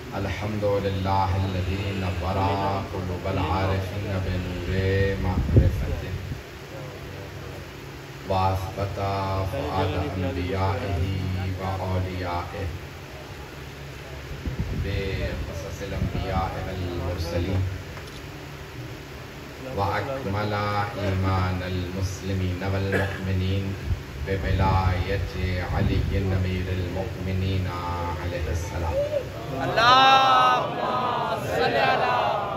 الحمدللہ الذی نور قلوب العارفین بنور معرفته واثبت فؤاد انبیائہ واولیائہ بقصص الانبیاء والمرسلین واکمل ایمان المسلمین والمؤمنین بولایت علی امیر المؤمنین علیہ السلام. اللہم صلی علی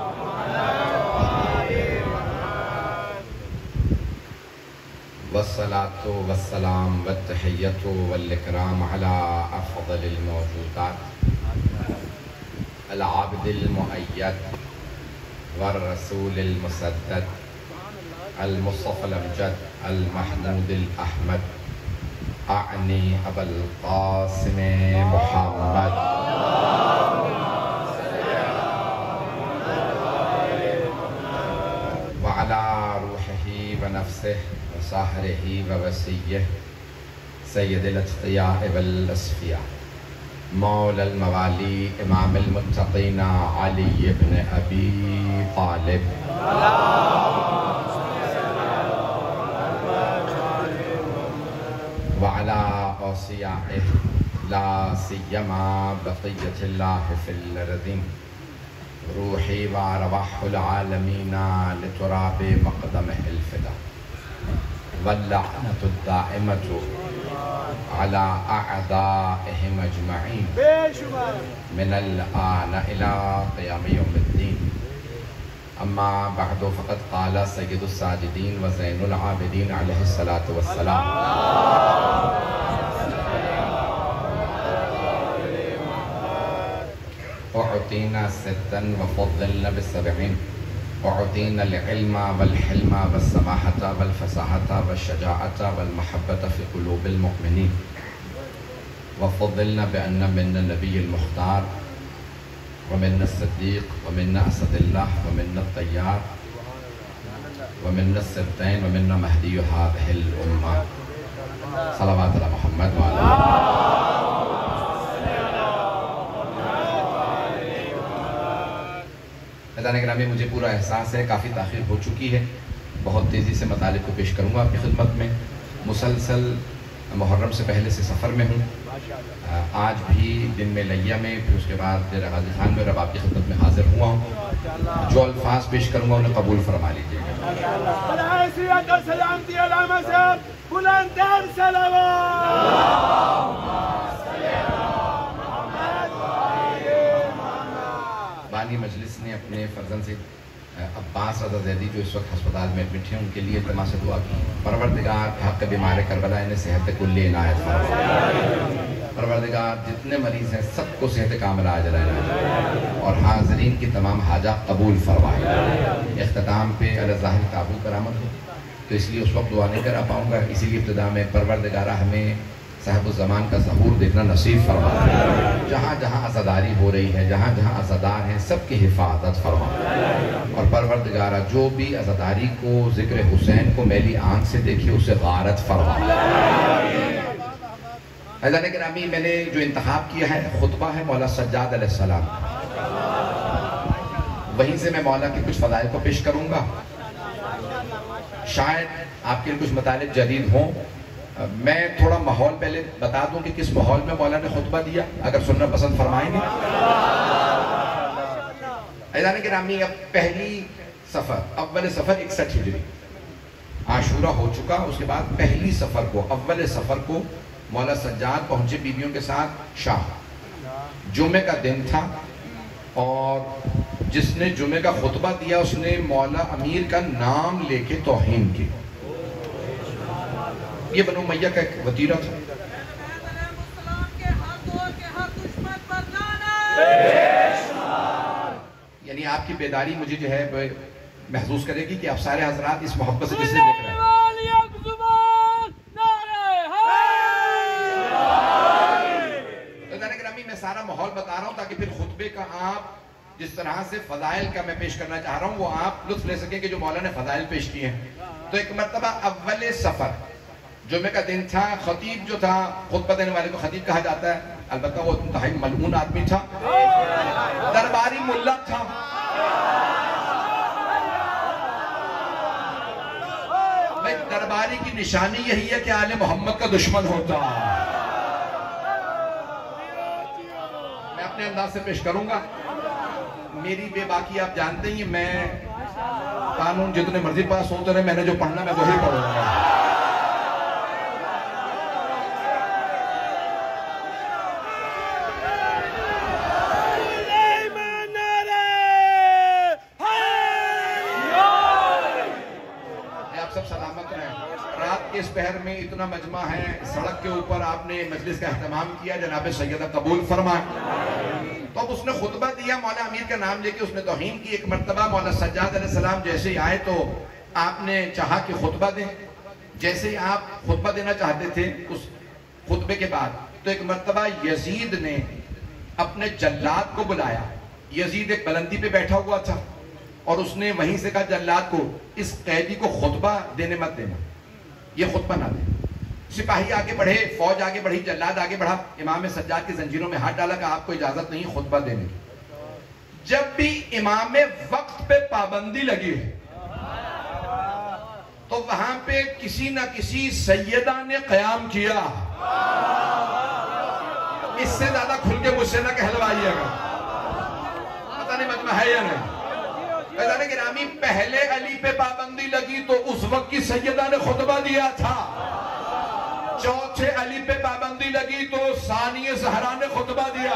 والصلاة والسلام والتحیۃ والاکرام علی افضل الموجودات العبد المؤید والرسول المسدد المصطفى الامجد المحمود الاحمد اعنی ابا القاسم محمد وعلى روحه ونفسه وصاهره ووصيه سید الاتقیاء والاصفیاء مولا الموالی امام المتقین علی ابن ابی طالب وعلى اوصیائه لا سیما بقیت اللہ فی الارضین روحی وارواح العالمین لتراب مقدمہ الفدا واللعنة الدائمة على أعدائهم أجمعين من الآن إلى قيام يوم الدين. أما بعد فقد قال سيد الساجدين وزين العابدين عليه الصلاة والسلام أعطينا ستا وفضلنا بالسبعين أعطينا العلم والحلم والسماحة والفصاحة والشجاعة والمحبة في قلوب المؤمنين وفضلنا بأن منا النبي المختار ومنا الصديق ومنا أسد الله ومنا الطيار ومنا السبتين ومنا مهدي هذه الأمة صلوات على محمد وعلى حضران گرامی. مجھے پورا احساس ہے کافی تاخیر ہو چکی ہے. بہت تیزی سے مطالب کو پیش کروں گا آپ کی خدمت میں. مسلسل محرم سے پہلے سے سفر میں ہوں. آج بھی دن میں لیہ میں پھر اس کے بعد ڈیرہ غازی خان میں رب آپ کی خدمت میں حاضر ہوا ہوں. جو الفاظ پیش کروں گا انہیں قبول فرما لیجیے بانی مجلس نے اپنے فرزند سے عباس رضا زیدی جو اس وقت ہسپتال میں ایڈمٹ ہیں ان کے لیے التماس سے دعا کی. پروردگار حق بیمار کربلا انہیں صحت کلی عنایت فرما. پروردگار جتنے مریض ہیں سب کو صحت کاملہ عاجلہ عنایت اور حاضرین کی تمام حاجات قبول فرمائے. اختتام پہ الظاہر قابو کرامت ہو تو اس لیے اس وقت دعا نہیں کرا پاؤں گا. اسی لیے ابتدا میں پروردگارہ ہمیں صاحب الزمان کا ظہور دیکھنا نصیب فرما. جہاں جہاں عزاداری ہو رہی ہے جہاں جہاں عزادار ہیں سب کی حفاظت فرما. اور پروردگارہ جو بھی عزاداری کو ذکر حسین کو میلی آنکھ سے دیکھے اسے غارت فرما. حضران گرامی میں نے جو انتخاب کیا ہے خطبہ ہے مولا سجاد علیہ السلام. وہیں سے میں مولا کے کچھ فضائل کو پیش کروں گا. شاید آپ کے کچھ مطالب جدید ہوں. میں تھوڑا ماحول پہلے بتا دوں کہ کس ماحول میں مولا نے خطبہ دیا اگر سننا پسند فرمائیں گے. حضران گرامی اب پہلی سفر اول سفر 61 ہجری عاشورہ ہو چکا. اس کے بعد پہلی سفر کو اول سفر کو مولا سجاد پہنچے بیویوں کے ساتھ شام. جمعہ کا دن تھا اور جس نے جمعہ کا خطبہ دیا اس نے مولا امیر کا نام لے کے توہین کی. یہ بنو امیہ کا ایک وتیرہ تھا. یعنی آپ کی بیداری مجھے جو ہے محسوس کرے گی کہ آپ سارے حضرات اس محبت سے جسے دیکھ رہے ہیں. میں سارا ماحول بتا رہا ہوں تاکہ پھر خطبے کا آپ جس طرح سے فضائل کا میں پیش کرنا چاہ رہا ہوں وہ آپ لطف لے سکیں کہ جو مولا نے فضائل پیش کیے ہیں. تو ایک مرتبہ اول سفر جمعہ کا دن تھا. خطیب جو تھا خطبہ دینے والے کو خطیب کہا جاتا ہے. البتہ وہ انتہائی ملعون آدمی تھا، درباری ملا تھا. بھائی درباری کی نشانی یہی ہے کہ آل محمد کا دشمن ہوتا. میں اپنے انداز سے پیش کروں گا. میری بے باکی آپ جانتے ہی، میں قانون جتنے مرضی پاس ہوتے رہے، میں نے جو پڑھنا میں وہی پڑھوں گا. اس پہر میں اتنا مجمع ہے، سڑک کے اوپر آپ نے مجلس کا اہتمام کیا، جناب سیدہ قبول فرمائے. تو اب اس نے خطبہ دیا، مولا امیر کا نام لے کے اس نے توہین کی. ایک مرتبہ مولا سجاد علیہ السلام جیسے ہی آئے تو آپ نے چاہا کہ خطبہ دیں. جیسے ہی آپ خطبہ دینا چاہتے تھے اس خطبے کے بعد، تو ایک مرتبہ یزید نے اپنے جلاد کو بلایا. یزید ایک بلندی پہ بیٹھا ہوا تھا اور اس نے وہیں سے کہا جلاد کو، اس قیدی کو خطبہ دینے مت دینا، یہ خطبہ نہ دے. سپاہی آگے بڑھے، فوج آگے بڑھی، جلاد آگے بڑھا. امام سجاد کی زنجیروں میں ہاتھ ڈالا کہ آپ کو اجازت نہیں خطبہ دینے کی. جب بھی امام وقت پہ پابندی لگی ہے تو وہاں پہ کسی نہ کسی سیدہ نے قیام کیا. اس سے زیادہ کھل کے مجھ سے نہ کہلوائیے گا، پتہ نہیں مجمع ہے یا نہیں. فیضان گرامی پہلے علی پہ پابندی لگی تو اس وقت کی سیدہ نے خطبہ دیا تھا. چوتھے علی پہ پابندی لگی تو ثانی زہرا نے خطبہ دیا.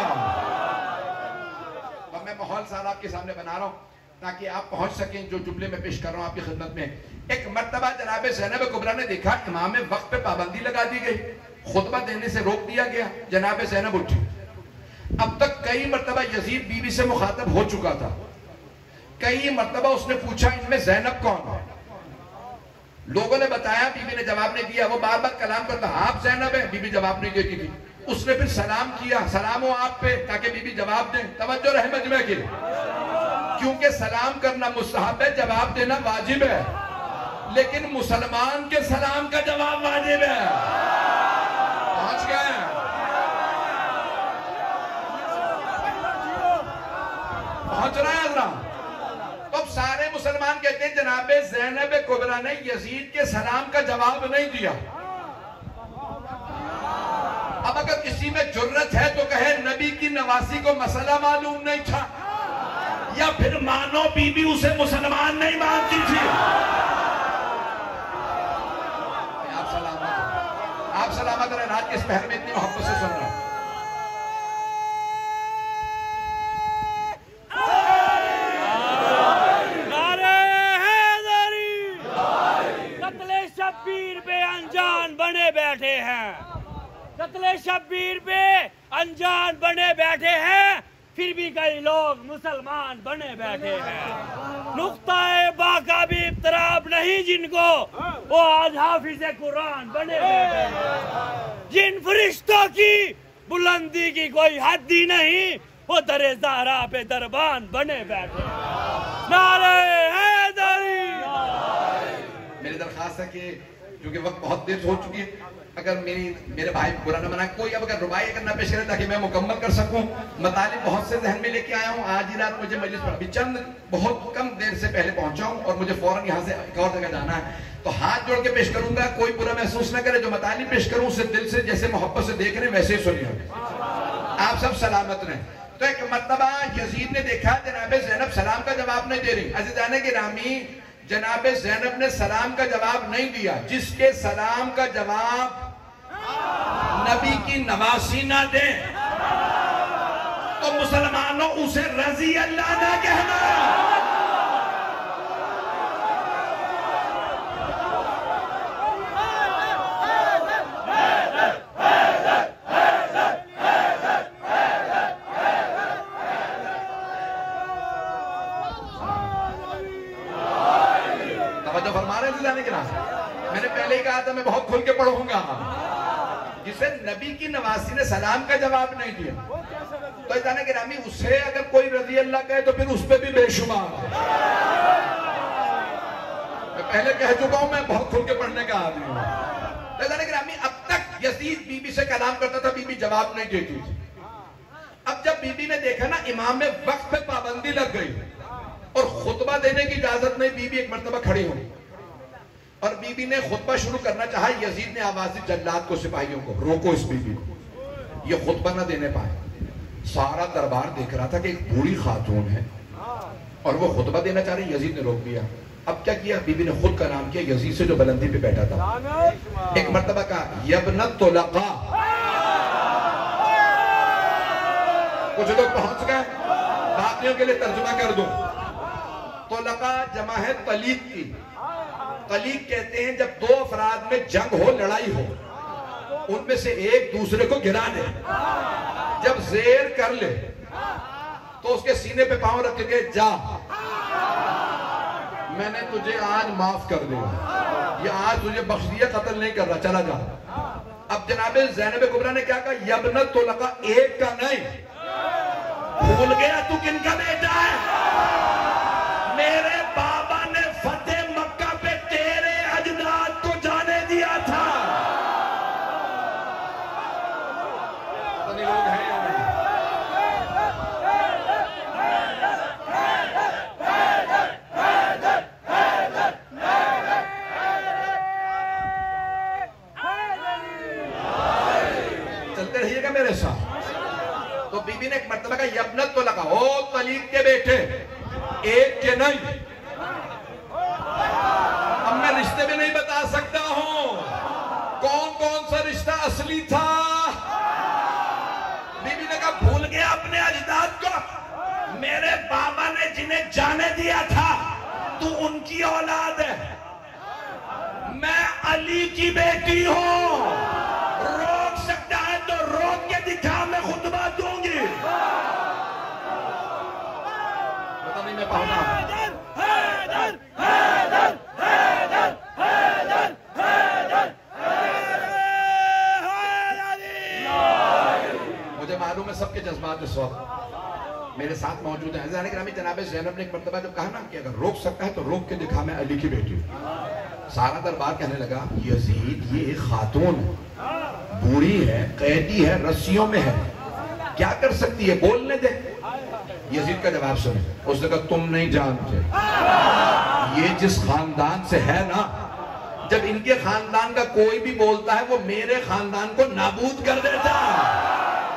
اب میں ماحول سارا آپ کے سامنے بنا رہا ہوں تاکہ آپ پہنچ سکیں جو جملے میں پیش کر رہا ہوں آپ کی خدمت میں. ایک مرتبہ جناب زینب کبریٰ نے دیکھا امام وقت پہ پابندی لگا دی گئی، خطبہ دینے سے روک دیا گیا. جناب زینب اٹھی. اب تک کئی مرتبہ یزید بی بی سے مخاطب ہو چکا تھا. کئی مرتبہ اس نے پوچھا ان میں زینب کون ہے؟ لوگوں نے بتایا، بی بی نے جواب نہیں دیا. وہ بار بار کلام کرتا، آپ زینب ہے، بی بی جواب نہیں دیتی تھی. اس نے پھر سلام کیا، سلام ہو آپ پہ، تاکہ بی بی جواب دیں. توجہ رہے مجمع کی، کیونکہ سلام کرنا مستحب ہے، جواب دینا واجب ہے. لیکن مسلمان کے سلام کا جواب واجب ہے. پہنچ گئے ہیں؟ پہنچ رہے ہیں حضرات؟ اب سارے مسلمان کہتے ہیں جناب زینب کبریٰ نے یزید کے سلام کا جواب نہیں دیا. اب اگر کسی میں جرت ہے تو کہے نبی کی نواسی کو مسئلہ معلوم نہیں تھا، یا پھر مانو بی بی اسے مسلمان نہیں مانتی تھی. آپ سلامت رہے. رات کے اس پہر میں اتنی محبت سے سن رہا ہوں. قتل شبیر پہ انجان بنے بیٹھے ہیں، پھر بھی کئی لوگ مسلمان بنے بیٹھے ہیں. نقطہ با کا بھی اقتراب نہیں جن کو، وہ آج حافظ قرآن بنے بیٹھے ہیں. جن فرشتوں کی بلندی کی کوئی حد ہی نہیں، وہ در زہرا پہ دربان بنے بیٹھے ہیں. نعرہ حیدری. میری درخواست ہے کہ کیونکہ وقت بہت دیر ہو چکی ہے، اگر میرے بھائی برا نہ منائے، کوئی اب اگر ربائی کرنا پیش کرے تاکہ میں مکمل کر سکوں. مطالب بہت سے ذہن میں لے کے آیا ہوں. آج ہی رات مجھے مجلس پر ابھی چند بہت کم دیر سے پہلے پہنچا ہوں اور مجھے فوراً یہاں سے ایک اور جگہ جانا ہے. تو ہاتھ جوڑ کے پیش کروں گا، کوئی برا محسوس نہ کرے. جو مطالب پیش کروں اسے دل سے جیسے محبت سے دیکھ رہے ہیں ویسے ہی سنیے. آپ سب سلامت رہیں. تو ایک مرتبہ یزید نے دیکھا جناب زینب سلام کا جواب نہیں دے رہی. عزیزان گرامی جناب زینب نے سلام کا جواب نہیں دیا. جس کے سلام کا جواب نبی کی نواسی نہ دیں تو مسلمانوں اسے رضی اللہ نہ کہنا. توجہ فرما رہے ہیں جانے کے ناس. میں نے پہلے ہی کہا تھا میں بہت کھل کے پڑھوں گا. جسے نبی کی نواسی نے سلام کا جواب نہیں دیا تو جانے گرامی اسے اگر کوئی رضی اللہ کہے تو پھر اس پہ بھی بے شمار. میں پہلے کہہ چکا ہوں میں بہت کھل کے پڑھنے کا آدمی ہوں. جانے گرامی اب تک یزید بی بی سے کلام کرتا تھا، بی بی جواب نہیں دیتی تھی. اب جب بی بی نے دیکھا نا امام میں وقت پہ پابندی لگ گئی اور خطبہ دینے کی اجازت نہیں، بی بی ایک مرتبہ کھڑی ہوئی اور بی بی نے خطبہ شروع کرنا چاہا، یزید نے آواز دی جلاد کو، سپاہیوں کو، روکو اس بی بی کو، یہ خطبہ نہ دینے پائے۔ سارا دربار دیکھ رہا تھا کہ ایک بوڑھی خاتون ہے اور وہ خطبہ دینا چاہ رہی، یزید نے روک دیا۔ اب کیا کیا؟ بی بی نے خود کا نام کیا یزید سے جو بلندی پہ بیٹھا تھا، ایک مرتبہ کہا یبن الطلقاء۔ کچھ لوگ پہنچ گئے، باقیوں کے لیے ترجمہ کر دوں۔ طلقاء جمع ہے طلیق کی۔ طلیق کہتے ہیں جب دو افراد میں جنگ ہو، لڑائی ہو، ان میں سے ایک دوسرے کو گرا دے، جب زیر کر لے تو اس کے سینے پہ پاؤں رکھ کے جا، میں نے تجھے آج معاف کر دیا، یہ آج تجھے بخش دیا، قتل نہیں کر رہا، چلا جا۔ اب جناب زینب کبریٰ نے کیا کہا؟ یبن الطلقاء، ایک کا نہیں، بھول گیا تو کن کا بیٹا ہے؟ میرے بابا نے فتح مکہ پہ تیرے اجداد کو جانے دیا تھا۔ لوگ ہیں چلتے رہیے گا میرے ساتھ۔ تو بی بی نے ایک مرتبہ کہا یبن الطلقاء، او طلیق کے بیٹے، ایک کے نہیں۔ اب میں رشتے بھی نہیں بتا سکتا ہوں کون کون سا رشتہ اصلی تھا۔ بی بی نے کہا بھول گیا اپنے اجداد کو؟ میرے بابا نے جنہیں جانے دیا تھا تو ان کی اولاد ہے، میں علی کی بیٹی ہوں، روک سکتا ہے تو روک کے دکھا، میں خطبہ دوں گی۔ پتہ نہیں میں پہنچا معلوم ہے سب کے جذبات اس وقت میرے ساتھ موجود ہیں۔ عزیزان گرامی، جناب زینب نے ایک مرتبہ جو کہا نا کہ اگر روک سکتا ہے تو روک کے دکھا، میں علی کی بیٹی ہوں۔ سارا دربار کہنے لگا یزید یہ ایک خاتون ہے، بوڑھی ہے، قیدی ہے، رسیوں میں ہے، کیا کر سکتی ہے، بولنے دے۔ یزید کا جواب سنیں، اس نے کہا تم نہیں جانتے، یہ جس خاندان سے ہے نا، جب ان کے خاندان کا کوئی بھی بولتا ہے وہ میرے خاندان کو نابود کر دیتا ہے۔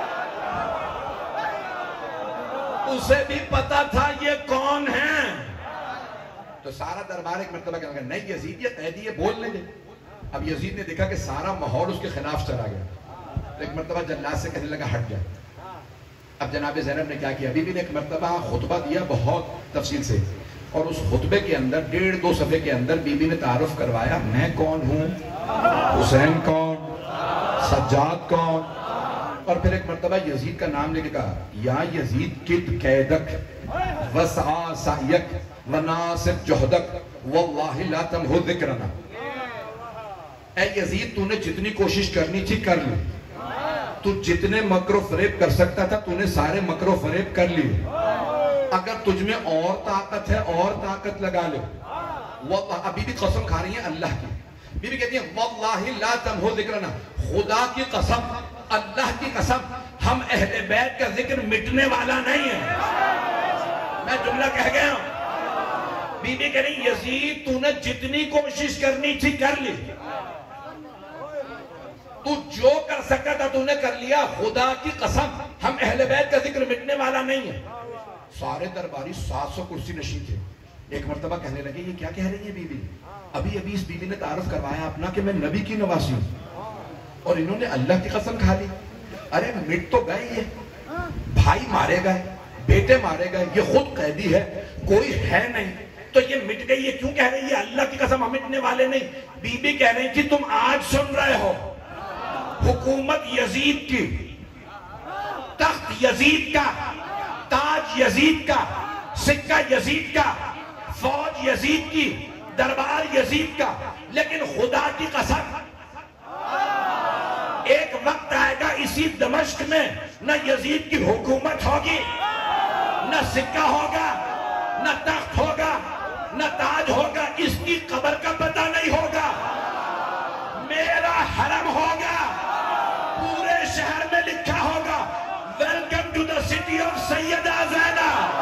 اسے بھی پتا تھا یہ کون ہے۔ تو سارا دربار ایک مرتبہ کہنے لگا نہیں یزید یہ قیدی ہے، بولنے دے۔ اب یزید نے دیکھا کہ سارا ماحول اس کے خلاف چلا گیا تو ایک مرتبہ جلاد سے کہنے لگا ہٹ جا۔ اب جناب زینب نے کیا کیا؟ بی بی نے ایک مرتبہ خطبہ دیا بہت تفصیل سے، اور اس خطبے کے اندر 1.5-2 صفحے کے اندر بی بی نے تعارف کروایا، میں کون ہوں، حسین کون، سجاد کون، اور پھر ایک مرتبہ یزید کا نام لے کے کہا یا یزید کد قیدک وسعا سعیک وناسب جہدک واللہ لا تمہو ذکرنا۔ اے یزید تو نے جتنی کوشش کرنی تھی کر لی، تو جتنے مکر و فریب کر سکتا تھا تو نے سارے مکر و فریب کر لی، اگر تجھ میں اور طاقت ہے اور طاقت لگا لے۔ ابھی بھی قسم کھا رہی ہیں اللہ کی، بی بی کہتی ہیں واللہ لا تمہو ذکرنا، خدا کی قسم، اللہ کی قسم، ہم اہل بیت کا ذکر مٹنے والا نہیں ہے۔ میں جملہ کہہ گیا ہوں، بی بی کہہ رہی یزید تو نے جتنی کوشش کرنی تھی کر لی، تو جو کر سکتا تھا تو نے کر لیا، خدا کی قسم ہم اہل بیت کا ذکر مٹنے والا نہیں ہے۔ سارے درباری 700 کرسی نشین تھے، ایک مرتبہ کہنے لگے یہ کیا کہہ رہی ہے بی بی؟ ابھی اس بی بی نے تعارف کروایا اپنا کہ میں نبی کی نواسی ہوں، اور انہوں نے اللہ کی قسم کھا لی۔ ارے مٹ تو گئے، یہ بھائی مارے گئے، بیٹے مارے گئے، یہ خود قیدی ہے، کوئی ہے نہیں، تو یہ مٹ گئی، یہ کیوں کہہ رہی ہے اللہ کی قسم ہم مٹنے والے نہیں؟ بی بی کہہ رہی تھی تم آج سن رہے ہو، حکومت یزید کی، تخت یزید کا، تاج یزید کا، سکہ یزید کا، فوج یزید کی، دربار یزید کا، لیکن خدا کی قسم ایک وقت آئے گا اسی دمشق میں نہ یزید کی حکومت ہوگی، نہ سکہ ہوگا، نہ تخت ہوگا، نہ تاج ہوگا، اس کی قبر کا پتہ نہیں ہوگا، میرا حرم ہوگا، پورے شہر میں لکھا ہوگا welcome to the city of Syeda Zainab,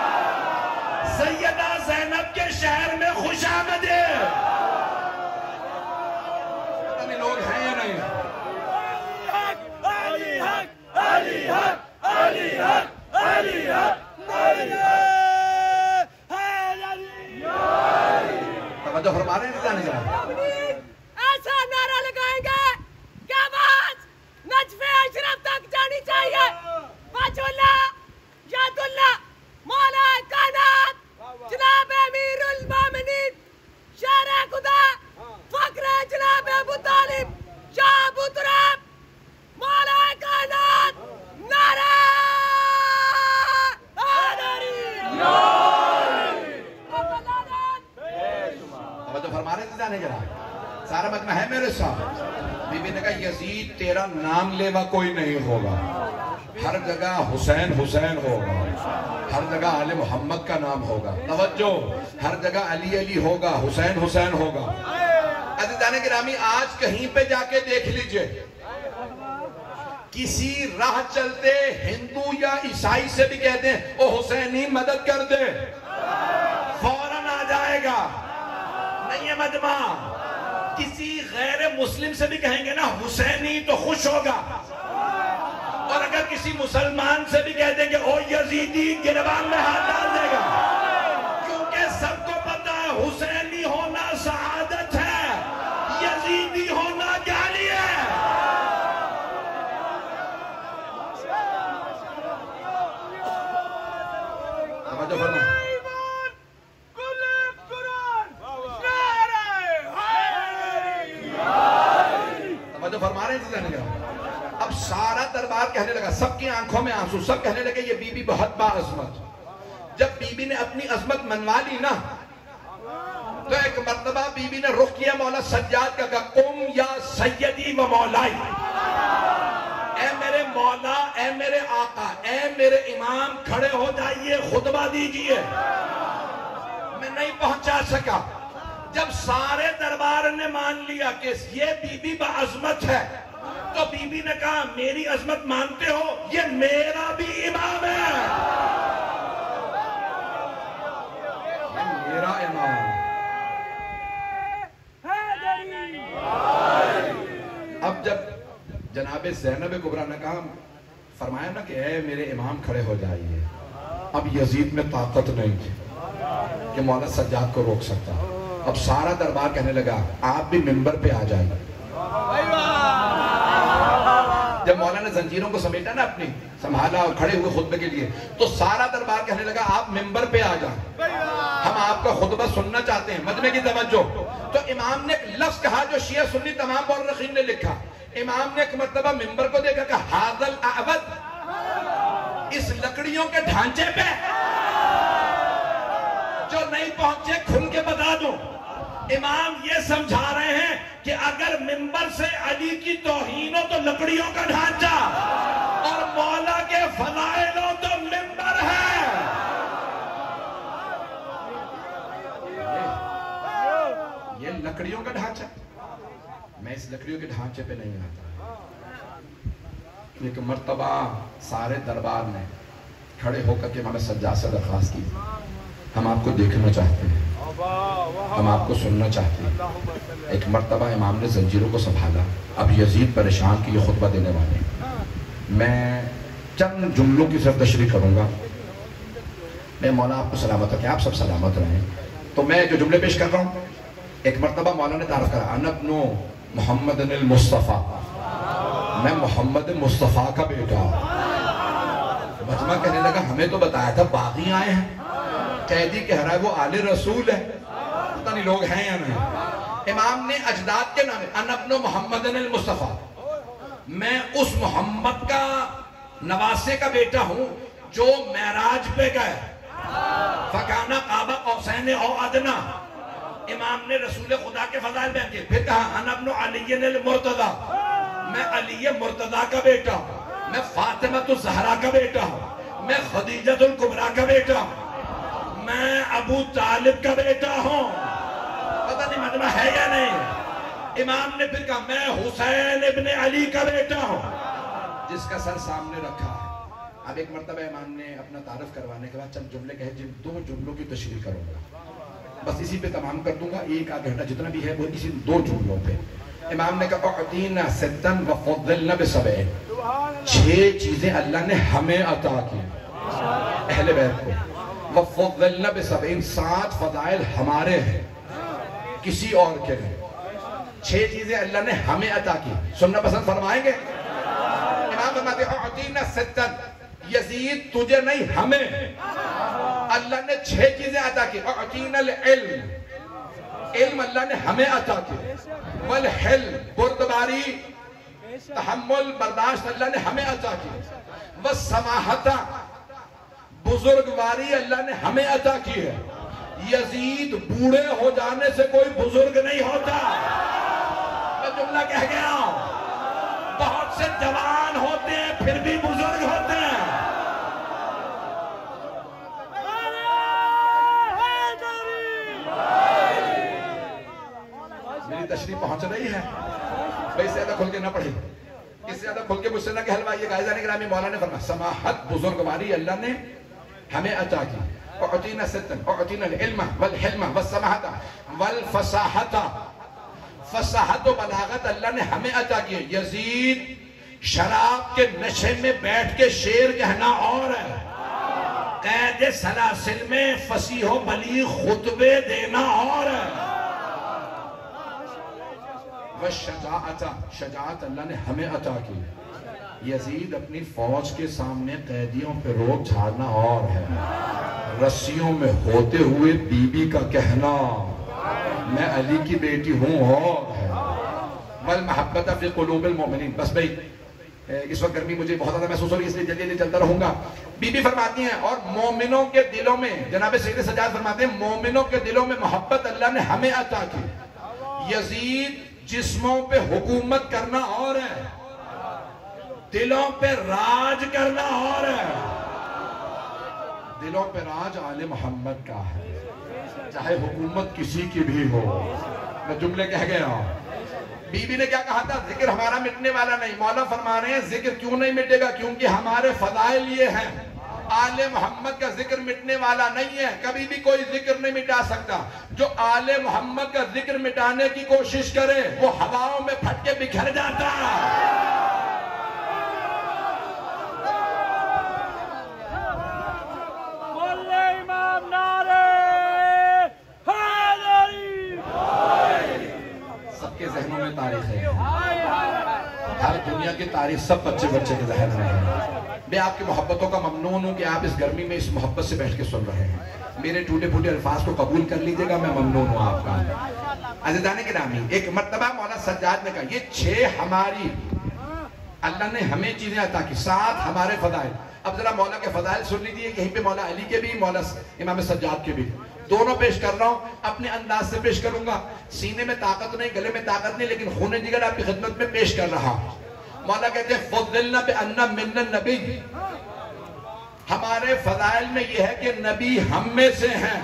Syeda Zainab کے شہر میں خوش آمدید۔ پتہ نہیں لوگ ہیں یا نہیں؟ علی حق، علی حق، علی حق، علی حق، توجہ فرما رہے ہیں کہ نہیں جا؟ ایسا نعرہ لگائیں گے کہ آواز نجف اشرف تک جانی چاہیے۔ وجہ اللہ، یاد اللہ، مولا کائنات، جناب امیر المومنین، شہر خدا، فخر جناب ابو طالب، شاہ ابو تراب، مولا کائنات، نعرہ توجہ فرما رہے ہیں کہ نہیں جا؟ سارا مجمع ہے میرے ساتھ؟ بی بی نے کہا یزید تیرا نام لیوا کوئی نہیں ہوگا، ہر جگہ حسین حسین ہوگا، ہر جگہ آل محمد کا نام ہوگا، توجہ، ہر جگہ علی علی ہوگا، حسین حسین ہوگا۔ عزیزان گرامی، آج کہیں پہ جا کے دیکھ لیجئے، کسی راہ چلتے ہندو یا عیسائی سے بھی کہتے ہیں او حسینی مدد کر دے، فوراً آ جائے گا۔ نہیں ہے مجمع، کسی غیر مسلم سے بھی کہیں گے نا حسینی تو خوش ہوگا، اور اگر کسی مسلمان سے بھی کہہ دیں گے او یزیدی، گریبان میں ہاتھ ڈال دے گا، کیونکہ سب کو پتہ ہے حسینی ہونا سعادت ہے، یزیدی ہونا گالی ہے۔ توجہ فرمائیں۔ توجہ فرما رہے ہیں۔ اب سارا دربار کہنے لگا، سب کی آنکھوں میں آنسو، سب کہنے لگے یہ بی بی بہت با عظمت۔ جب بی بی نے اپنی عظمت منوا لی نا، تو ایک مرتبہ بی بی نے رخ کیا مولا سجاد کا، قم یا سیدی و مولائی، اے میرے مولا، اے میرے آقا، اے میرے امام، کھڑے ہو جائیے، خطبہ دیجئے۔ میں نہیں پہنچا سکا۔ جب سارے دربار نے مان لیا کہ یہ بی بی بعظمت ہے، تو بی بی نے کہا میری عظمت مانتے ہو؟ یہ میرا بھی امام ہے، یہ میرا امام۔ اب جب جناب زینب کبریٰ نے کہا، فرمایا نا کہ اے میرے امام کھڑے ہو جائیے، اب یزید میں طاقت نہیں تھی کہ مولا سجاد کو روک سکتا۔ اب سارا دربار کہنے لگا آپ بھی منبر پہ آ جائیے۔ جب مولا نے زنجیروں کو سمیٹا نا اپنی، سنبھالا اور کھڑے ہوئے خطبے کے لیے، تو سارا دربار کہنے لگا آپ منبر پہ آ جائیں، ہم آپ کا خطبہ سننا چاہتے ہیں۔ مجمع کی توجہ۔ تو امام نے ایک لفظ کہا جو شیعہ سنی تمام مورخین نے لکھا۔ امام نے ایک مرتبہ منبر کو دیکھا کہ ھذا الاعبد، اس لکڑیوں کے ڈھانچے پہ جو نہیں پہنچے کھل کے بتا دوں۔ امام یہ سمجھا رہے ہیں کہ اگر منبر سے علی کی توہین ہو تو لکڑیوں کا ڈھانچہ، اور مولا کے فضائل ہو تو منبر ہے۔ یہ لکڑیوں کا ڈھانچہ، میں اس لکڑیوں کے ڈھانچے پہ نہیں آتا۔ ایک مرتبہ سارے دربار نے کھڑے ہو کر کے مولا سجاد سے درخواست کی، ہم آپ کو دیکھنا چاہتے ہیں، ہم آپ کو سننا چاہتے ہیں۔ ایک مرتبہ امام نے زنجیروں کو سنبھالا، اب یزید پریشان کی یہ خطبہ دینے والے، میں چند جملوں کی صرف تشریح کروں گا۔ میں مولا آپ کو سلامت ہے کہ آپ سب سلامت رہیں۔ تو میں جو جملے پیش کر رہا ہوں، ایک مرتبہ مولا نے تعارف کرا، انا ابن محمد المصطفیٰ، میں محمد مصطفیٰ کا بیٹا۔ مجمع کہنے لگا ہمیں تو بتایا تھا باغی آئے ہیں، قیدی کہہ رہا ہے وہ آل رسول ہے، پتہ نہیں لوگ ہیں یا نہیں۔ امام نے اجداد کے نام، انا ابن محمد المصطفیٰ، میں اس محمد کا نواسے کا بیٹا ہوں جو معراج پہ گئے، فکانہ قاب قوسین او ادنی۔ امام نے رسول خدا کے فضائل بیان کیے، پھر کہا انا ابن علی المرتضی، میں علی مرتضی کا بیٹا ہوں، میں فاطمہ الزہرا کا بیٹا ہوں، میں خدیجہ الکبریٰ کا بیٹا ہوں، میں ابو طالب کا بیٹا ہوں۔ پتہ نہیں مجمع ہے یا نہیں۔ امام نے پھر کہا میں حسین ابن علی کا بیٹا ہوں، جس کا سر سامنے رکھا ہے۔ اب ایک مرتبہ امام نے اپنا تعارف کروانے کے بعد چند جملے کہے جن 2 جملوں کی تشریح کروں گا، بس اسی پہ تمام کر دوں گا، 1 آدھ گھنٹہ جتنا بھی ہے وہ اسی 2 جملوں پہ۔ امام نے کہا اعطینا ستن وفضلنا بسبع، 6 چیزیں اللہ نے ہمیں عطا کی اہل بیت کو، وفضلنا بسبع، 7 فضائل ہمارے ہیں کسی اور کے نہیں، 6 چیزیں اللہ نے ہمیں عطا کی، سننا پسند فرمائیں گے؟ امام فرماتے ہیں اعطینا ستن، یزید تجھے نہیں ہمیں اللہ نے 6 چیزیں عطا کی۔ اعطینا العلم، علم اللہ نے ہمیں عطا کی، والحلم، بردباری تحمل برداشت اللہ نے ہمیں عطا کی، والسماحت، بزرگواری اللہ نے ہمیں عطا کی ہے۔ یزید بوڑھے ہو جانے سے کوئی بزرگ نہیں ہوتا، میں جملہ کہہ گیا ہوں، بہت سے جوان ہوتے ہیں پھر بھی بزرگ ہوتے ہیں۔ میری تشریح پہنچ رہی ہے؟ بھائی زیادہ کھل کے نہ پڑھی، اس سے زیادہ کھل کے مجھ سے نہ کہ حلوہ یہ غائزہ نگرامی مولا نے فرمایا سماحت بزرگواری اللہ نے ہمیں عطا کی۔ اعطینا ستن، اعطینا العلم والحلم والسماحت والفصاحت، فصاحت و بلاغت اللہ نے ہمیں عطا کی ہے۔ یزید شراب کے نشے میں بیٹھ کے شعر کہنا اور ہے، قید سلاسل میں فصیح و بلیغ خطبے دینا اور ہے۔ والشجاعت، شجاعت اللہ نے ہمیں عطا کی۔ یزید اپنی فوج کے سامنے قیدیوں پہ روک جھاڑنا اور ہے، رسیوں میں ہوتے ہوئے بی بی کا کہنا میں علی کی بیٹی ہوں اور ہے۔ والمحبت فی قلوب المؤمنین، بس بھئی اس وقت گرمی مجھے بہت زیادہ محسوس ہو رہی ہے اس لیے جلدی جلدی چلتا رہوں گا۔ بی بی فرماتی ہیں اور مومنوں کے دلوں میں، جناب سید سجاد فرماتے ہیں مومنوں کے دلوں میں محبت اللہ نے ہمیں عطا کی۔ یزید جسموں پہ حکومت کرنا اور ہے، دلوں پہ راج کرنا اور ہے۔ دلوں پہ راج آل محمد کا ہے، چاہے حکومت کسی کی بھی ہو۔ میں جملے کہہ گیا ہوں۔ بی بی نے کیا کہا تھا؟ ذکر ہمارا مٹنے والا نہیں۔ مولا فرما رہے ہیں ذکر کیوں نہیں مٹے گا؟ کیونکہ ہمارے فضائل یہ ہیں، آل محمد کا ذکر مٹنے والا نہیں ہے، کبھی بھی کوئی ذکر نہیں مٹا سکتا۔ جو آل محمد کا ذکر مٹانے کی کوشش کرے وہ ہواؤں میں پھٹ کے بکھر جاتا ہے۔ سب کے ذہنوں میں تاریخ ہے، ہر دنیا کی تاریخ سب بچے بچے کے ذہن میں ہے۔ میں آپ کی محبتوں کا ممنون ہوں کہ آپ اس گرمی میں اس محبت سے بیٹھ کے سن رہے ہیں۔ میرے ٹوٹے پھوٹے الفاظ کو قبول کر لیجئے گا، میں ممنون ہوں آپ کا۔ عزیزان گرامی، ایک مرتبہ مولا سجاد نے کہا یہ 6 ہماری اللہ نے ہمیں چیزیں عطا کی، 7 ہمارے فضائل۔ اب ذرا مولا کے فضائل سن لیجئے، یہیں پہ مولا علی کے بھی، مولا امام سجاد کے بھی، دونوں پیش کر رہا ہوں، اپنے انداز سے پیش کروں گا۔ سینے میں طاقت نہیں، گلے میں طاقت نہیں، لیکن خون جگر آپ کی خدمت میں پیش کر رہا ہوں۔ مولا کہتے ہیں فضلنا بأن من النبی، ہمارے فضائل میں یہ ہے کہ نبی ہم میں سے ہیں،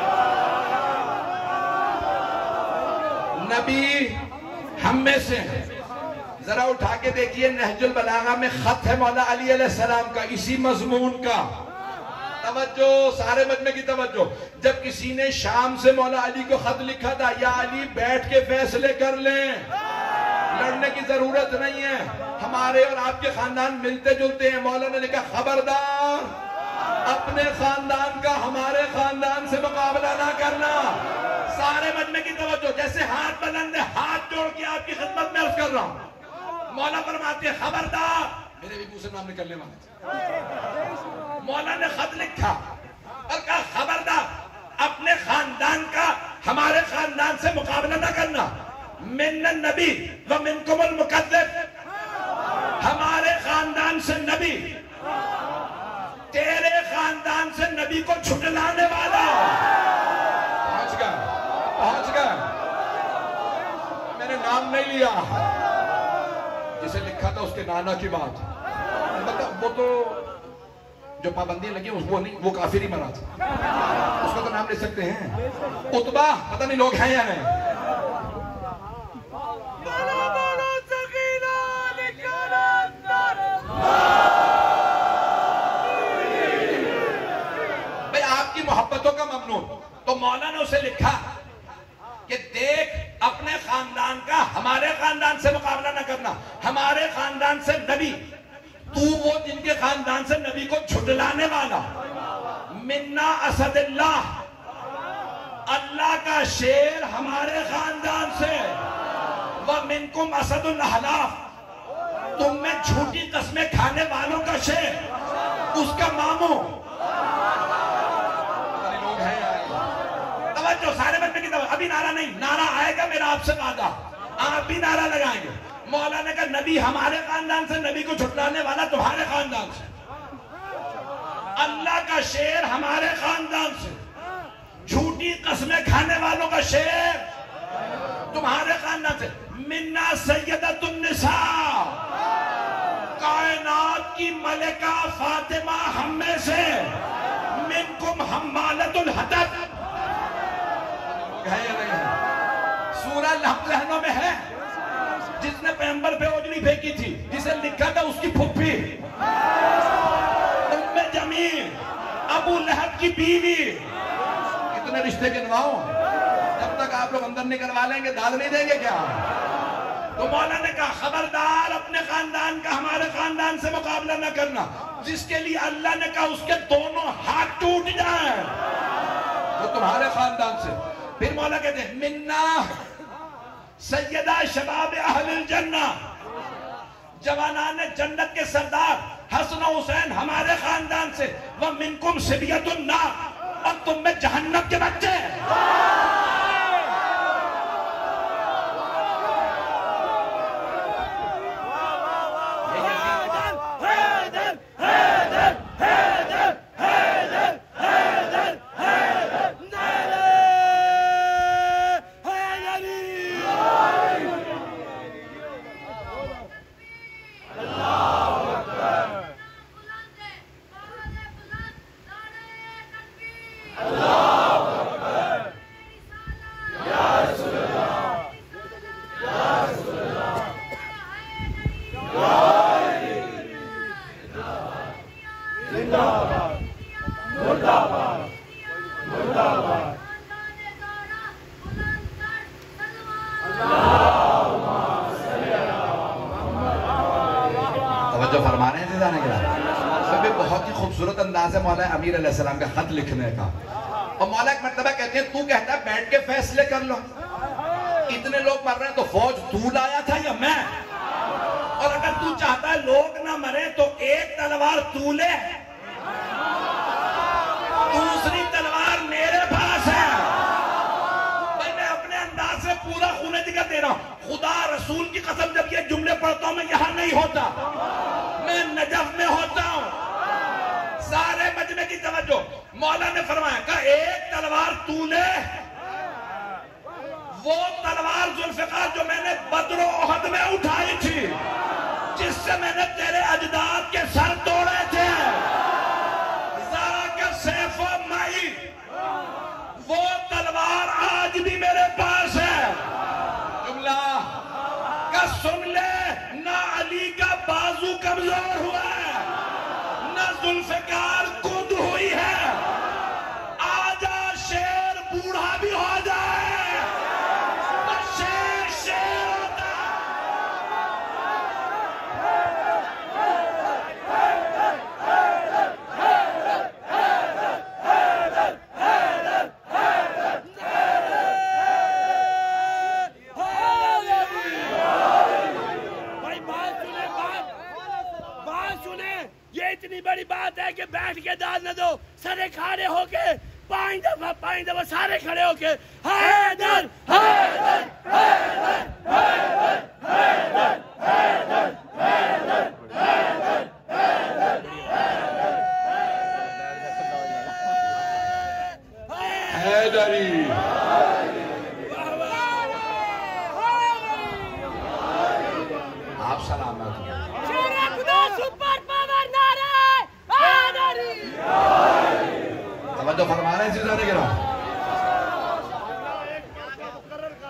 نبی ہم میں سے ہیں۔ ذرا اٹھا کے دیکھیے نہج البلاغہ میں خط ہے مولا علی علیہ السلام کا، اسی مضمون کا۔ توجہ، سارے مجمع کی توجہ۔ جب کسی نے شام سے مولا علی کو خط لکھا تھا، یا علی بیٹھ کے فیصلے کر لیں، لڑنے کی ضرورت نہیں ہے، ہمارے اور آپ کے خاندان ملتے جلتے ہیں۔ مولا نے کہا خبردار، اپنے خاندان کا ہمارے خاندان سے مقابلہ نہ کرنا۔ سارے مجمع کی توجہ، جیسے ہاتھ بلند ہے، ہاتھ جوڑ کے آپ کی خدمت میں عرض کر رہا ہوں۔ مولا فرماتے ہیں خبردار، میرے بھی منہ سے نام نکلنے والے، مولا نے خط لکھا اور کہا خبردار، اپنے خاندان کا ہمارے خاندان سے مقابلہ نہ کرنا۔ من النبی ومنکم المکذب، ہمارے خاندان سے نبی، تیرے خاندان سے نبی کو چھٹلانے والا۔ پہنچ گئے، میں نے نام نہیں لیا، جسے لکھا تھا اس کے نانا کی بات، وہ تو جو پابندی لگی وہ نہیں، وہ کافر ہی مرا تھا، اس کا تو نام لے سکتے ہیں، عتبہ، پتہ نہیں لوگ ہیں یا نہیں۔ عورتوں کا ممنون. تو مولا نے اسے لکھا کہ دیکھ اپنے خاندان کا ہمارے خاندان سے مقابلہ نہ کرنا. ہمارے خاندان سے نبی، تو وہ جن کے خاندان سے نبی کو جھٹلانے والا. منا اسد اللہ، اللہ کا شیر ہمارے خاندان سے. وَمِنْكُمْ اسد الاحلاف، تم میں جھوٹی قسمیں کھانے والوں کا شیر، اس کا ماموں. توجہ سارے بچے کی توجہ. ابھی نعرہ نہیں، نعرہ آئے گا میرا آپ سے وعدہ، آپ بھی نعرہ لگائیں گے. مولا نے کہا نبی ہمارے خاندان سے، نبی کو جھٹلانے والا تمہارے خاندان سے. اللہ کا شیر ہمارے خاندان سے، جھوٹی قسمیں کھانے والوں کا شیر تمہارے خاندان سے. منا سیدۃ النساء، کائنات کی ملکہ فاطمہ ہم میں سے. منکم حمالۃ الحطب، ہے یا نہیں ہے؟ سورہ لحق لہنوں میں ہے، جس نے پیغمبر پہ اوجڑی پھینکی تھی، جسے لکھا تھا اس کی پھپھی ام جمیل، ابو لہب کی بیوی. کتنے رشتے گنواؤں؟ جب تک آپ لوگ اندر نکلوا لیں گے داد نہیں دیں گے کیا؟ تو مولا نے کہا خبردار اپنے خاندان کا ہمارے خاندان سے مقابلہ نہ کرنا. جس کے لیے اللہ نے کہا اس کے دونوں ہاتھ ٹوٹ جائیں، وہ تمہارے خاندان سے. پھر مولا کہتے ہیں منا سیدہ شباب اہل الجنہ، جوانان جنت کے سردار حسن و حسین ہمارے خاندان سے. وَمِنْكُمْ صِبْيَةُ النَّارِ، اور تم میں جہنم کے بچے. توجہ فرما رہے ہیں زیدانے کے بعد بھی بہت ہی خوبصورت انداز ہے مولا امیر علیہ السلام کا خط لکھنے کا. اور مولا ایک مرتبہ کہتے ہیں تو کہتا ہے بیٹھ کے فیصلے کر لو، اتنے لوگ مر رہے ہیں تو فوج تو لایا تھا یا میں؟ اور اگر تو چاہتا ہے لوگ نہ مرے تو ایک تلوار تو لے، دوسری تلوار میرے پاس ہے. بھائی میں اپنے انداز سے پورا خون جگر دے رہا ہوں. خدا رسول کی قسم جب یہ جملے پڑھتا ہوں میں یہاں نہیں ہوتا، میں نجف میں ہوتا ہوں. سارے مجمع کی توجہ. مولا نے فرمایا کہ ایک تلوار تو لے، وہ تلوار ذوالفقار جو میں نے بدر و احد میں اٹھائی تھی، جس سے میں نے تیرے اجداد کے سر توڑے تھے. ذاک سیف و معی، وہ تلوار آج بھی میرے پاس ہے. جملہ کا سن لے، نہ علی کا بازو کمزور ہوا ہے، نہ ذوالفقار کند ہوئی ہے. آجا شیر بوڑھا بھی ہو جائے، شیر شیر ہوتا ہے. اتنی بڑی بات ہے کہ بیٹھ کے داد نہ دو، سارے کھڑے ہو کے 5 دفعہ سارے کھڑے ہو کے حیدر حیدر حیدر حیدر حیدر حیدر حیدر حیدر حیدری. آپ سلامت ہیں. توجہ فرما رہے ہیں زیدانے کے بعد.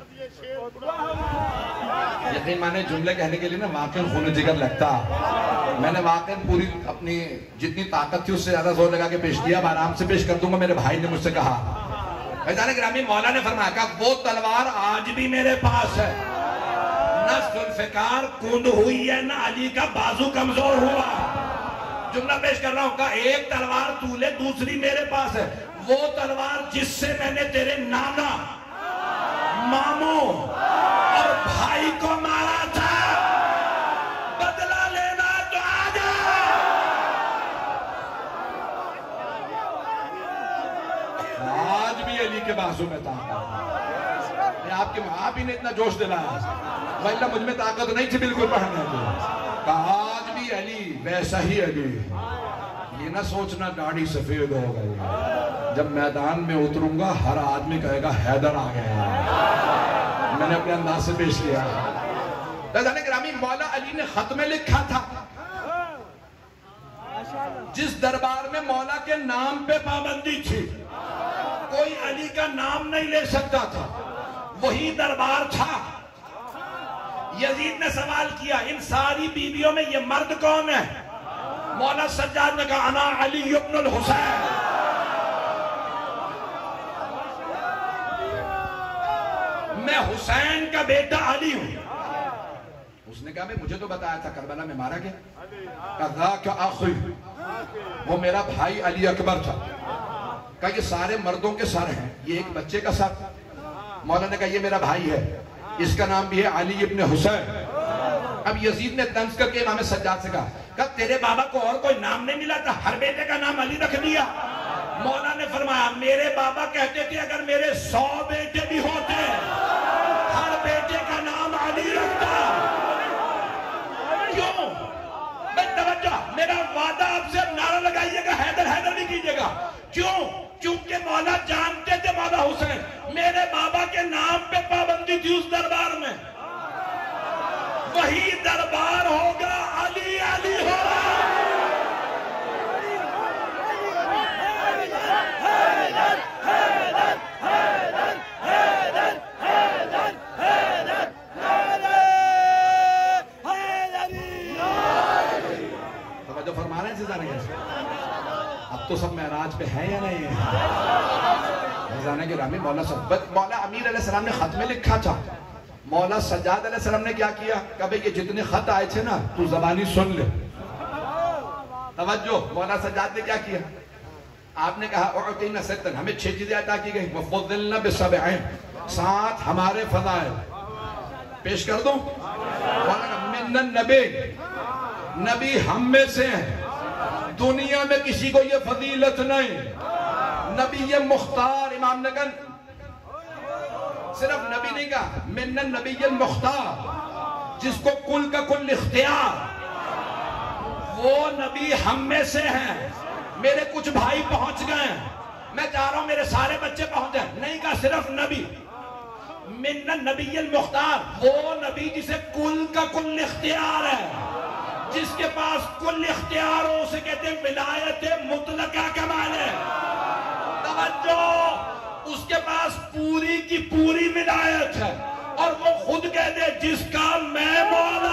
یقین مانے جملے کہنے کے لیے نا واقعی خون جگر لگتا. میں نے واقعی پوری اپنی جتنی طاقت تھی اس سے زیادہ زور لگا کے پیش کیا. اب آرام سے پیش کر دوں گا. میرے بھائی نے مجھ سے کہا, عزیزان گرامی, مولا نے فرمایا کہ وہ تلوار آج بھی میرے پاس ہے. نہ ذوالفقار کند ہوئی ہے, نہ علی کا بازو کمزور ہوا. جملہ پیش کر رہا ہوں کہ ایک تلوار تو لے, دوسری میرے پاس ہے. وہ تلوار جس سے میں نے تیرے نانا, ماموں اور بھائی کو مارا تھا, بدلہ لینا تو آ جا. آج بھی علی کے بازو میں طاقت. آپ کے آپ ہی نے اتنا جوش دلایا, وَإِلَّا مجھ میں طاقت نہیں تھی بالکل پڑھنے کی. آج بھی علی ویسا ہی علی. یہ نہ سوچنا داڑھی سفید ہو گئی, جب میدان میں اتروں گا ہر آدمی کہے گا حیدر آ گیا. میں نے اپنے انداز سے پیش کیا. عزیزان گرامی, مولا علی نے خط میں لکھا تھا, جس دربار میں مولا کے نام پہ پابندی تھی, کوئی علی کا نام نہیں لے سکتا تھا, وہی دربار تھا. یزید نے سوال کیا, ان ساری بیویوں میں یہ مرد کون ہے؟ مولا سجاد نے کہا, انا علی ابن الحسین. میں حسین کا بیٹا علی ہوں. اس نے کہا, میں مجھے تو بتایا تھا کربلا میں مارا گیا. کہا, ذاک اخی, وہ میرا بھائی علی اکبر تھا. کہا, یہ سارے مردوں کے سر ہیں, یہ ایک بچے کا سر. مولا نے کہا, یہ میرا بھائی ہے, اس کا نام بھی ہے علی ابن حسین. اب یزید نے طنز کر کے امام سجاد سے کہا, تیرے بابا کو اور کوئی نام نہیں ملا تھا, ہر بیٹے کا نام علی رکھ دیا. مولا نے فرمایا, میرے بابا کہتے تھے اگر میرے 100 بیٹے بھی ہوتے, ہر بیٹے کا نام علی رکھتا. کیوں؟ میں توجہ, میرا وعدہ آپ سے نعرہ لگائیے گا, حیدر حیدر بھی کیجئے گا. کیوں؟ چونکہ مولا جانتے تھے مولا حسین میرے بابا کے نام پہ پابندی تھی اس دربار میں, وہی دربار ہوگا, علی علی ہوگا. توجہ فرما رہے ہیں سیدھا نہیں ہے. اب تو سب معراج پہ ہیں یا نہیں ہے؟ عزیزان گرامی, مولا امیر علیہ السلام نے خط میں لکھا تھا. مولا سجاد علیہ السلام نے کیا کیا کہ بھئی یہ جتنے خط آئے تھے نا تو زبانی سن لے. توجہ, مولا سجاد نے کیا کیا؟ آپ نے کہا, اعطینا ستن, ہمیں 6 چیزیں عطا کی گئی. وفضلنا بسبعین, 7 ہمارے فضائل پیش کر دوں. من النبی, نبی ہم میں سے ہیں, دنیا میں کسی کو یہ فضیلت نہیں. نبی مختار, امام نے کہا صرف نبی نہیں کہا, من النبی المختار, جس کو کل کا کل اختیار, وہ نبی ہم میں سے ہیں. میرے کچھ بھائی پہنچ گئے ہیں, میں چاہ رہا ہوں میرے سارے بچے پہنچ جائیں. نہیں کہا صرف نبی. من النبی المختار, وہ نبی جسے کل کا کل اختیار ہے, جس کے پاس کل اختیار ہو, اسے کہتے ہیں ولایت مطلقہ کمال ہے. توجہ, اس کے پاس پوری کی پوری ولایت ہے, اور وہ خود کہتے جس کا میں مولا.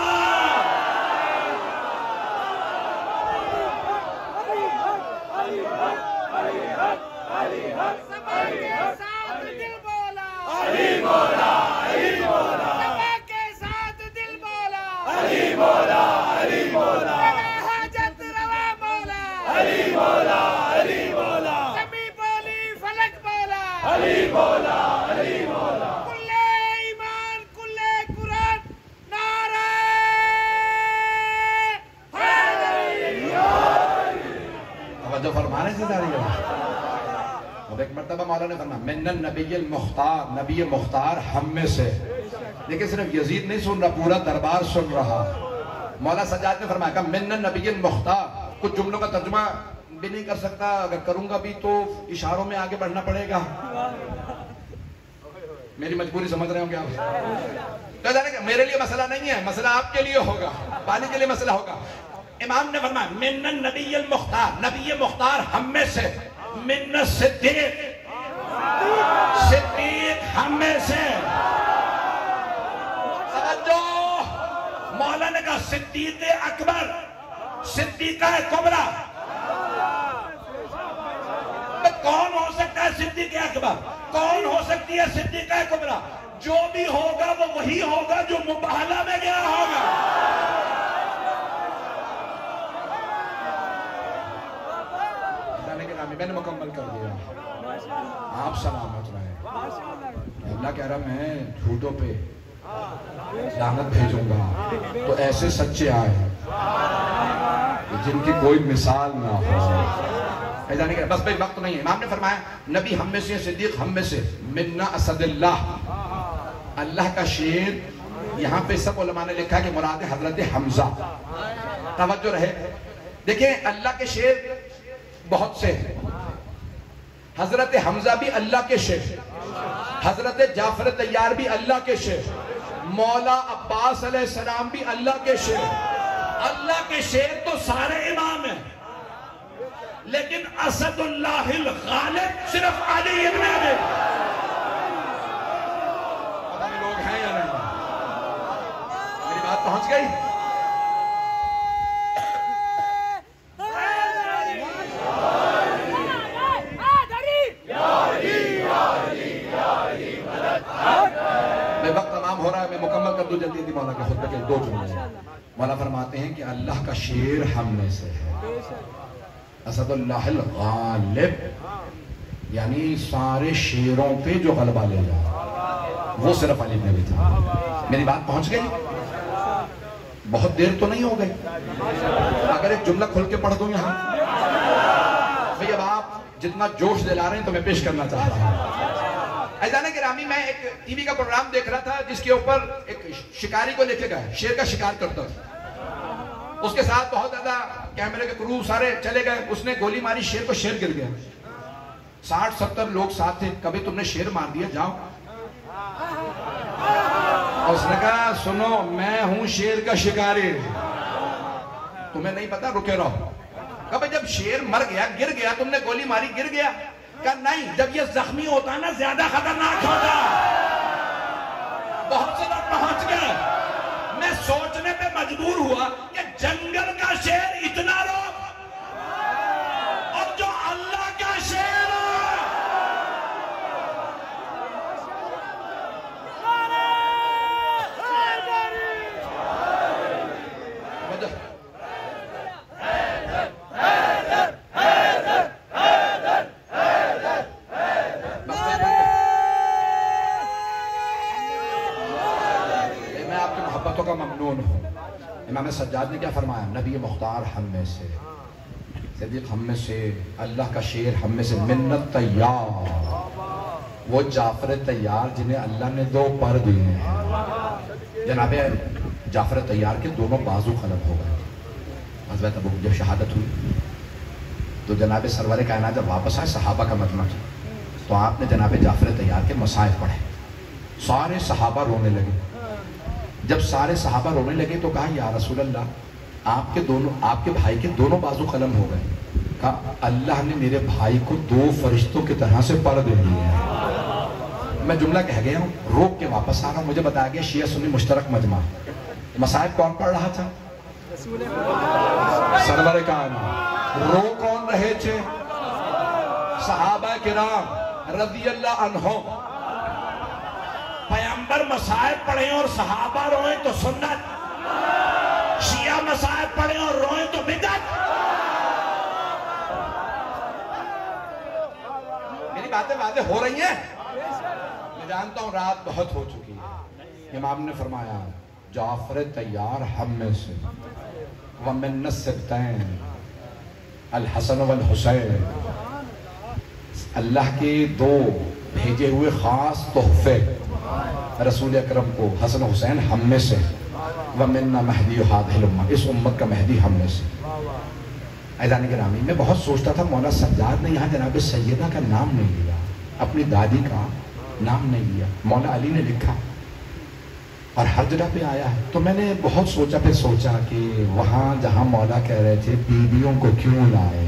علی مولا, علی مولا, کے ساتھ دل مولا, علی مولا, علی مولا, حاجت روا مولا, علی مولا, علی مولا, کمی بولی فلک مولا, علی مولا, علی مولا, کل ایمان کل قرآن نعرہ حیدری. توجہ فرمانے سے جا رہی ہے. اب ایک مرتبہ مولا نے فرمایا, من النبی المختار, نبی مختار ہم میں سے. لیکن صرف یزید نہیں سن رہا, پورا دربار سن رہا. مولا سجاد نے فرمایا کہ من النبی المختار, کچھ جملوں کا ترجمہ بھی نہیں کر سکتا, اگر کروں گا بھی تو اشاروں میں آگے بڑھنا پڑے گا. میری مجبوری سمجھ رہے ہوں گے آپ؟ تو جانے کہ میرے لیے مسئلہ نہیں ہے, مسئلہ آپ کے لیے ہوگا, پانی کے لیے مسئلہ ہوگا. امام نے فرمایا, من النبی المختار, نبی مختار ہم میں سے. من الصدیق, صدیق ہم میں سے. مولا نے کہا صدیق اکبر, सिद्दीक़ा कुबरा। कौन हो सकता है सिद्दीक़ अकबर? कौन हो सकती है सिद्दीक़ा कुबरा? जो भी होगा वो वही होगा जो मुबाहला में गया होगा। मैंने मुकम्मल कर दिया, आप सलामत रहे। अल्लाह कह रहा मैं झूठों पे लानत भेजूंगा तो ऐसे सच्चे आए जिनकी कोई मिसाल ना हो। बस भाई वक्त नहीं है। इमाम ने फरमाया नबी हम में से, सिद्दीक हम में से, मिन्ना असदुल्लाह, अल्लाह का शेर। यहाँ पे सब उलमा ने लिखा कि मुराद है हजरत हमजा। तवज्जो रहे, देखिए अल्लाह के शेर बहुत से हैं। हजरत हमजा भी अल्लाह के शेर, हजरत जाफर तैयार भी अल्लाह के शेर, मौला अब्बास अलैहिस्सलाम भी अल्लाह के शेर। अल्लाह के शेर तो सारे इमाम हैं, लेकिन असदुल्लाहिल गालिब सिर्फ अली इब्न अबी। पता नहीं लोग हैं या नहीं, मेरी बात पहुंच गई? वक्त तमाम हो रहा है, मैं मुकम्मल कर दूं जल्दी। मौला के खुतबे के दो जुमले। मौला फरमाते हैं कि अल्लाह का शेर हम में से है, असदुल्लाहिल गालिब, यानी सारे शेरों पे जो गलबा ले जाए वो सिर्फ अली में भी था। मेरी बात पहुंच गई? बहुत देर तो नहीं हो गई? अगर एक जुमला खुल के पढ़ दूं यहाँ भाई, अब आप जितना जोश दिला रहे हैं तो मैं पेश करना चाहता हूँ। ऐज़ान गिरामी, मैं एक टीवी का प्रोग्राम देख रहा था जिसके ऊपर एक शिकारी को लेके गए, शेर का शिकार करता था। उसके साथ बहुत ज्यादा कैमरे के क्रू सारे चले गए, उसने गोली मारी शेर को, शेर गिर गया। 60-70 लोग साथ थे। कभी तुमने शेर मार दिया, जाओ। और उसने कहा सुनो मैं हूं शेर का शिकारी, तुम्हें नहीं पता, रुके रहो। कभी जब शेर मर गया, गिर गया, तुमने गोली मारी, गिर गया, क्या नहीं, जब ये जख्मी होता ना ज्यादा खतरनाक होता। बहुत से लोग पहुंच गए। मैं सोचने पे मजबूर हुआ कि जंगल का शेर इतना रोक, और जो अल्लाह का शेर का ममनून हो। इमाम सज्जाद ने क्या फरमाया? नबी मुख्तार हम में से, सिद्दीक हम में से, अल्लाह का शेर हम में से, मिन्नत तैयार, वो जाफर तैयार जिन्हें अल्लाह ने 2 पर दिए हैं। जनाबे जाफर तैयार के दोनों बाजू कलम हो गए। हज़रत अबू जब शहादत हुई तो जनाबे सरवर कायनात जब वापस आए, सहाबा का मजमा था, तो आपने जनाबे जाफर तैयार के मसाइब पढ़े। सारे सहाबा रोने लगे। जब सारे सहाबा रोने लगे तो कहा या रसूल अल्लाह, आपके भाई के दोनों बाजू कलम हो गए। कहा अल्लाह ने मेरे भाई को 2 फरिश्तों की तरह से पर दे दिए हैं। मैं जुमला कह गया हूँ, रोक के वापस आ रहा हूँ। मुझे बताया गया शिया सुन्नी मुश्तरक मजमा। मसाइब कौन पढ़ रहा था? सरवर कायनात। रो कौन रहे थे? सहाबा किराम रज़ियल्लाहु अन्हुम। पैगंबर मसाइब पढ़े और सहाबा रोए तो सुन्नत, शिया मसाइब पढ़े और रोए तो बिदअत। मेरी बातें वाज़ेह हो रही हैं? मैं जानता हूं रात बहुत हो चुकी है। इमाम ने फरमाया जाफर तैयार हम में से, व मिन सिब्तैन अल हसन वल हुसैन, अल्लाह के 2 भेजे हुए खास तोहफे रसूल अकरम को, हसन हुसैन हम में से, व मिन्ना महदी हादिहिल उम्मा, इस उम्मत का महदी हम में से। ऐज़ान गिरामी, मैं बहुत सोचता था मौला सज्जाद ने यहाँ जनाब सैयदा का नाम नहीं लिया, अपनी दादी का नाम नहीं लिया, मौला अली ने लिखा और हर जगह पे आया है। तो मैंने बहुत सोचा, फिर सोचा कि वहाँ जहाँ मौला कह रहे थे बीवियों को क्यों लाए,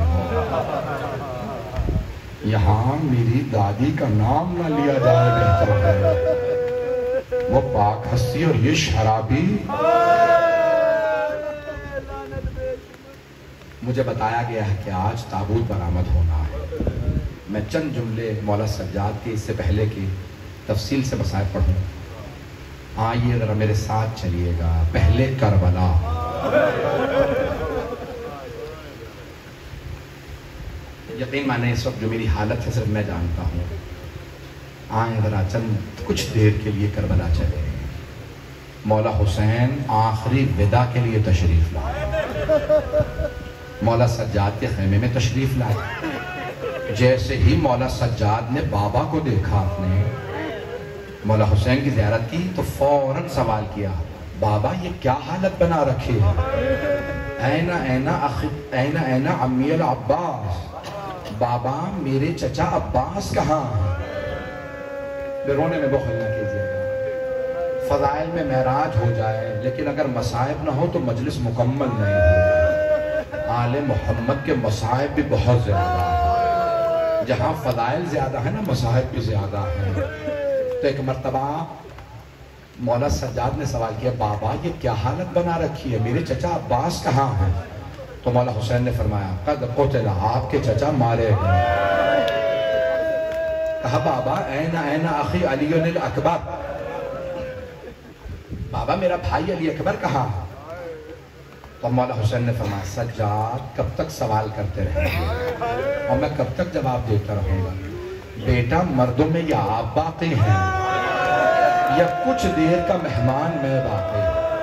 यहाँ मेरी दादी का नाम ना लिया जाए बेहतर है। वो पाक हस्ती और ये शराबी। مجھے بتایا گیا ہے کہ آج تابوت برآمد ہونا ہے. میں چند جملے مولا سجاد کے اس سے پہلے کی تفصیل سے مصائب پڑھوں. آئیے ذرا میرے ساتھ چلیے گا. پہلے کربلا. یقین مانے اس وقت جو میری حالت ہے صرف میں جانتا ہوں. آئیں ذرا چند کچھ دیر کے لیے کربلا چلے. مولا حسین آخری ودا کے لیے تشریف لائے. مولا سجاد کے خیمے میں تشریف لائے. جیسے ہی مولا سجاد نے بابا کو دیکھا آپ نے مولا حسین کی زیارت کی تو فوراً سوال کیا, بابا یہ کیا حالت بنا رکھی ہے؟ اینا امی العباس, بابا میرے چچا عباس کہاں ہیں؟ رونے میں بخل نہ کیجیے گا. فضائل میں معراج ہو جائے لیکن اگر مصائب نہ ہو تو مجلس مکمل نہیں ہو. آل محمد کے مصائب بھی بہت زیادہ ہیں. جہاں فضائل زیادہ ہیں نا مصائب بھی زیادہ ہیں. تو ایک مرتبہ مولا سجاد نے سوال کیا, بابا یہ کیا حالت بنا رکھی ہے, میرے چچا عباس کہاں ہیں؟ تو مولا حسین نے فرمایا, قد قتل, آپ کے چچا مارے گئے. کہا, بابا اینا اخی علی الاکبر, بابا میرا بھائی علی اکبر کہاں؟ تو مولا حسین نے فرمایا, سجاد کب تک سوال کرتے رہیں گے اور میں کب تک جواب دیتا رہوں گا؟ بیٹا مردوں میں یا آپ باقی ہیں یا کچھ دیر کا مہمان میں باقی.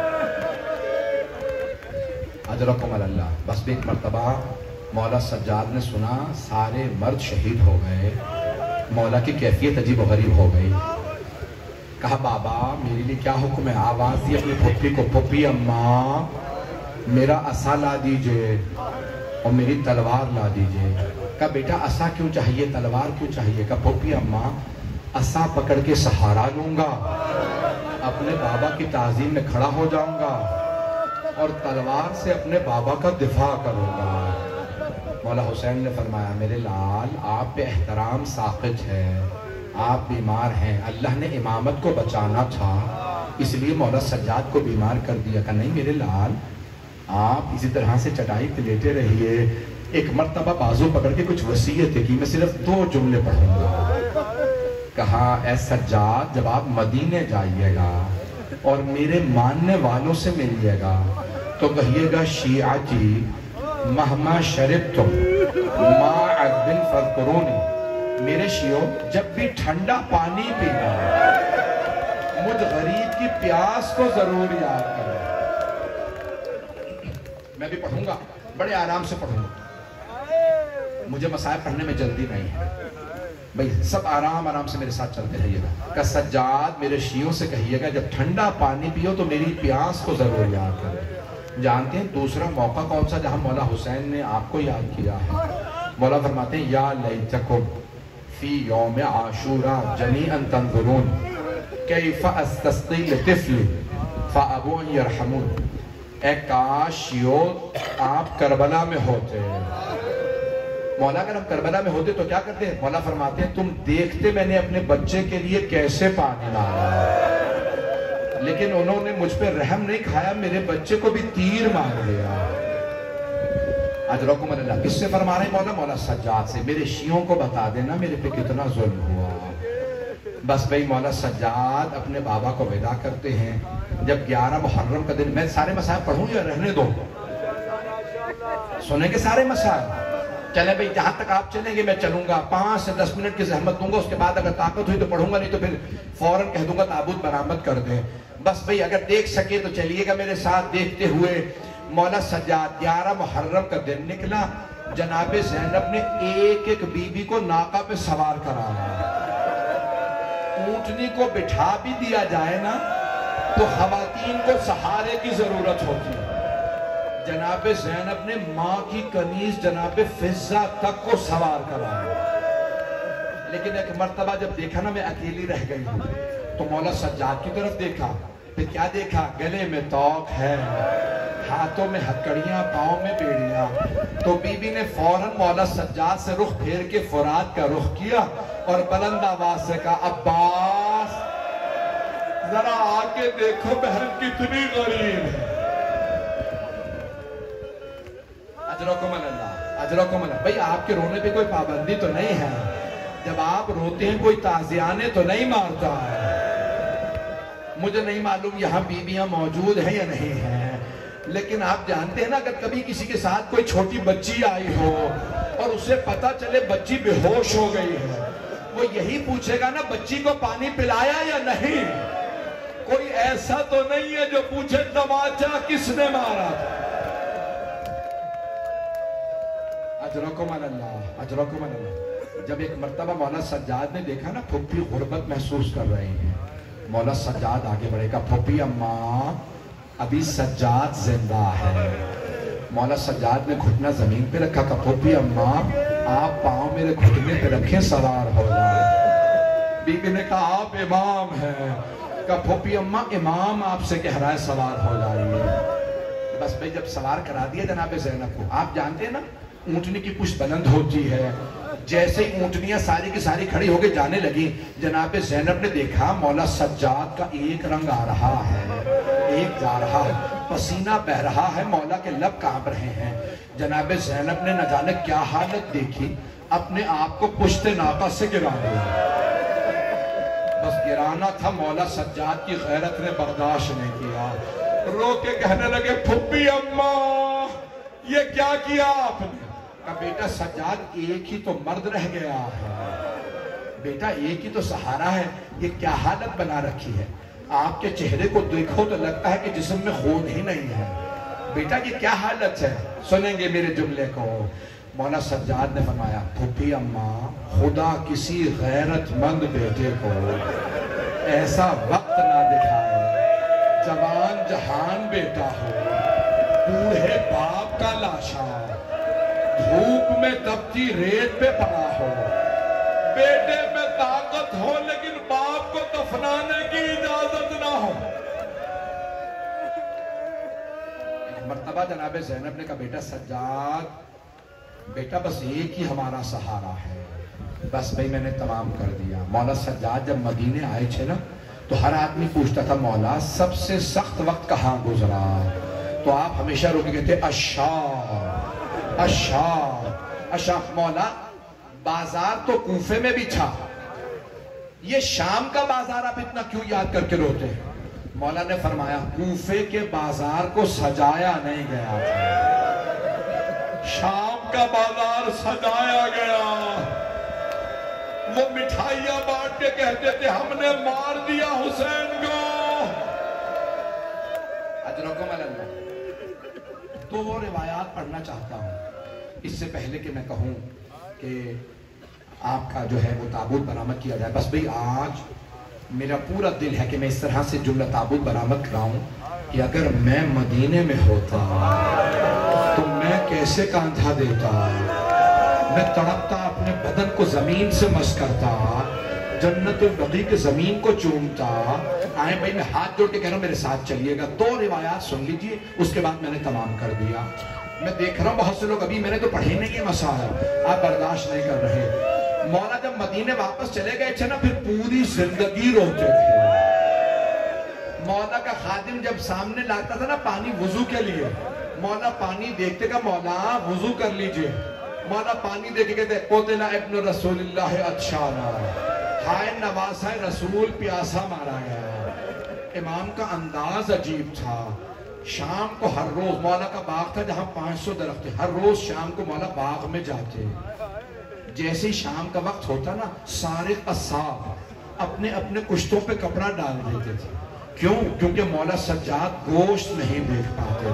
اجرکم اللہ. بس بھی ایک مرتبہ مولا سجاد نے سنا سارے مرد شہید ہو گئے. مولا کی کیفیت عجیب و غریب ہو گئی. کہا, بابا میرے لیے کیا حکم ہے؟ آواز دی اپنی پھپھی کو, پھپھی اماں میرا عصا لا دیجئے اور میری تلوار لا دیجئے. کہا, بیٹا عصا کیوں چاہیے, تلوار کیوں چاہیے؟ کہا, پھپھی اماں عصا پکڑ کے سہارا لوں گا, اپنے بابا کی تعظیم میں کھڑا ہو جاؤں گا اور تلوار سے اپنے بابا کا دفاع کروں گا. مولا حسین نے فرمایا, میرے لال آپ پہ احترام ساقط ہے, آپ بیمار ہیں, اللہ نے امامت کو بچانا تھا اس لیے مولا سجاد کو بیمار کر دیا. کہ نہیں میرے لال, آپ اسی طرح سے چٹائی پہ لیٹے رہیے. ایک مرتبہ بازو پکڑ کے کچھ وصیت کی, میں صرف 2 جملے پڑھوں گا. کہا, اے سجاد جب آپ مدینے جائیے گا اور میرے ماننے والوں سے ملیے گا تو کہیے گا, شیعتی مہما شربتم ما عذبن فذکرونی, میرے شیعوں جب بھی ٹھنڈا پانی پینا مجھ غریب کی پیاس کو ضرور یاد کریں. میں بھی پڑھوں گا, بڑے آرام سے پڑھوں گا, مجھے مسائل پڑھنے میں جلدی نہیں ہے. بھئی سب آرام سے میرے ساتھ چلتے رہیے گا. کہ سجاد میرے شیعوں سے کہیے گا جب ٹھنڈا پانی پیو تو میری پیاس کو ضرور یاد کریں. جانتے ہیں دوسرا موقع کون سا جہاں مولا حسین نے آپ کو یاد کیا ہے؟ مولا فرماتے ہیں, یا لیتکم فی یوم عاشورا جمیعا تنظرون کیف استسقی لطفل فابوا ان یرحمون. اے کاش شیعوں آپ کربلا میں ہوتے. مولا اگر ہم کربلا میں ہوتے تو کیا کرتے ہیں؟ مولا فرماتے ہیں, تم دیکھتے میں نے اپنے بچے کے لیے کیسے پانی مارا, لیکن انہوں نے مجھ پہ رحم نہیں کھایا, میرے بچے کو بھی تیر مار دیا. اجرکم اللہ. کس سے فرما رہے ہیں مولا؟ مولا سجاد سے. میرے شیعوں کو بتا دینا میرے پہ کتنا ظلم ہوا. بس بھئی مولا سجاد اپنے بابا کو ودا کرتے ہیں. جب 11 محرم کا دن, میں سارے مسائل پڑھوں یا رہنے دو؟ سنیں گے سارے مسائل؟ چلیں بھئی جہاں تک آپ چلیں گے میں چلوں گا. 5 سے 10 منٹ کی زحمت دوں گا, اس کے بعد اگر طاقت ہوئی تو پڑھوں گا, نہیں تو پھر فوراً کہہ دوں گا تابوت برآمد کر دیں. بس بھئی اگر دیکھ سکے تو چلیے گا میرے ساتھ. دیکھتے ہوئے مولا سجاد 11 محرم کا دن نکلا. جناب زینب نے ایک بی بی کو ناقہ پہ سوار کرایا. اونٹنی کو بٹھا بھی دیا جائے نا تو خواتین کو سہارے کی ضرورت ہوتی ہے. جناب زینب نے ماں کی کنیز جناب فضہ تک کو سوار کرایا. لیکن ایک مرتبہ جب دیکھا نا میں اکیلی رہ گئی ہوں تو مولا سجاد کی طرف دیکھا. پھر کیا دیکھا؟ گلے میں توق ہے, ہاتھوں میں ہتکڑیاں, پاؤں میں بیڑیاں. تو بی بی نے فوراً مولا سجاد سے رخ پھیر کے فرات کا رخ کیا اور بلند آواز سے کہا, عباس ذرا آگے دیکھو بہن کتنی غریب ہے. अजरकुम अल्लाह, अजरकुम अल्लाह। भाई आपके रोने पे कोई पाबंदी तो नहीं है, जब आप रोते हैं कोई ताजियाने तो नहीं मारता है। मुझे नहीं मालूम यहाँ बीबियां मौजूद हैं या नहीं हैं, लेकिन आप जानते हैं ना, अगर कभी किसी के साथ कोई छोटी बच्ची आई हो और उसे पता चले बच्ची बेहोश हो गई है, वो यही पूछेगा ना बच्ची को पानी पिलाया या नहीं। कोई ऐसा तो नहीं है जो पूछे तमाचा किसने मारा था। अजरकुम अल्लाह, अजरकुम अल्लाह। जब एक मर्तबा मौला सज्जाद ने देखा ना फुप्पी गुर्बत महसूस कर रही हैं, मौला सज्जाद आगे बढ़ेगा, फुप्पी अम्मा अभी सज्जाद जिंदा है। मौला सज्जाद ने घुटना जमीन पे रखा, कहा फुप्पी अम्मा आप पाँव मेरे घुटने पे रखें, सवार हो जाए। बीबी ने कहा आप इमाम हैं, कहा फुप्पी अम्मा इमाम आपसे कह रहा है सवार हो जाइए। बस भाई जब सवार करा दिया जनाब ज़ैनब को, आप जानते हैं ना ऊँटनी की पुष्ट बुलंद होती है, जैसे ही ऊँटनियां सारी की सारी खड़ी होकर जाने लगी, जनाब ज़ैनब ने देखा मौला सज्जाद का एक रंग आ रहा है, एक जा रहा है, पसीना बह रहा है, मौला के लब कांप रहे हैं। जनाब ज़ैनब ने न जाने क्या हालत देखी, अपने आप को पुश्ते नाका से गिरा दिया। बस गिराना था, मौला सज्जाद की गैरत ने बर्दाश्त नहीं किया, रो के कहने लगे फुप्पी अम्मा ये क्या किया आपने। कहा बेटा सज्जाद एक ही तो मर्द रह गया है, बेटा एक ही तो सहारा है, ये क्या हालत बना रखी है। आपके चेहरे को देखो तो लगता है कि जिस्म में खून ही नहीं है। बेटा ये क्या हालत है, सुनेंगे मेरे जुमले को। मौला सज्जाद ने फरमाया फुप्पी अम्मा खुदा किसी गैरतमंद बेटे को ऐसा वक्त ना दिखाए, जवान जहान बेटा हो, बूढ़े बाप का लाशा धूप में दबती रेत पे पड़ा हो, बेटे में ताकत हो लेकिन बाप को दफनाने की इजाजत ना हो। एक मर्तबा जनाब ज़ैनब ने कहा बेटा सज्जाद, बेटा बस एक ही हमारा सहारा है। बस भाई मैंने तमाम कर दिया। मौला सज्जाद जब मदीने आए थे ना, तो हर आदमी पूछता था मौला सबसे सख्त वक्त कहाँ गुजरा, तो आप हमेशा रोके कहते अच्छा अच्छा अच्छा। मौला बाजार तो कूफे में भी था, ये शाम का बाजार आप इतना क्यों याद करके रोते हैं। मौला ने फरमाया कूफे के बाजार को सजाया नहीं गया था, शाम का बाजार सजाया गया। वो मिठाइयां बांट के कहते थे हमने मार दिया हुसैन को। अजरकुम अल्लाह। दो रिवायात पढ़ना चाहता हूं इससे पहले कि मैं कहूं कि आपका जो है वो ताबूत बरामद किया जाए। बस भाई आज मेरा पूरा दिल है कि मैं इस तरह से जुमला ताबूत बरामद कराऊं कि अगर मैं मदीने में होता तो मैं कैसे कांधा देता, मैं तड़पता, अपने बदन को जमीन से मस करता, जन्नतुल बकी के जमीन को चूमता। आए भाई मैं हाथ जोड़ के कह रहा हूं मेरे साथ चलिएगा। दो रिवायात सुन लीजिए, उसके बाद मैंने तमाम कर दिया। मैं देख रहा हूं बहुत से लोग अभी मैंने तो पढ़े नहीं है मसाला, आप बर्दाश्त नहीं कर रहे। मौला जब मदीने वापस चले गए थे ना, फिर पूरी जिंदगी रोते थे। मौला का खादिम जब सामने लाता था ना पानी वुजू के लिए, मौला पानी देखते का मौला वुजू कर लीजिए। मौला पानी देखे कहते कोतिला इब्न रसूलिल्लाह अच्छा ना, हाय नवासा रसूल प्यासा मारा गया। इमाम का अंदाज अजीब था। शाम को हर रोज मौला का बाग था जहां 500 दरख्त थे, हर रोज शाम को मौला बाग में जाते। जैसे ही शाम का वक्त होता ना, सारे कसाब अपने अपने कुश्तों पे कपड़ा डाल देते थे। क्यों? क्योंकि मौला सज्जाद गोश्त नहीं देख पाते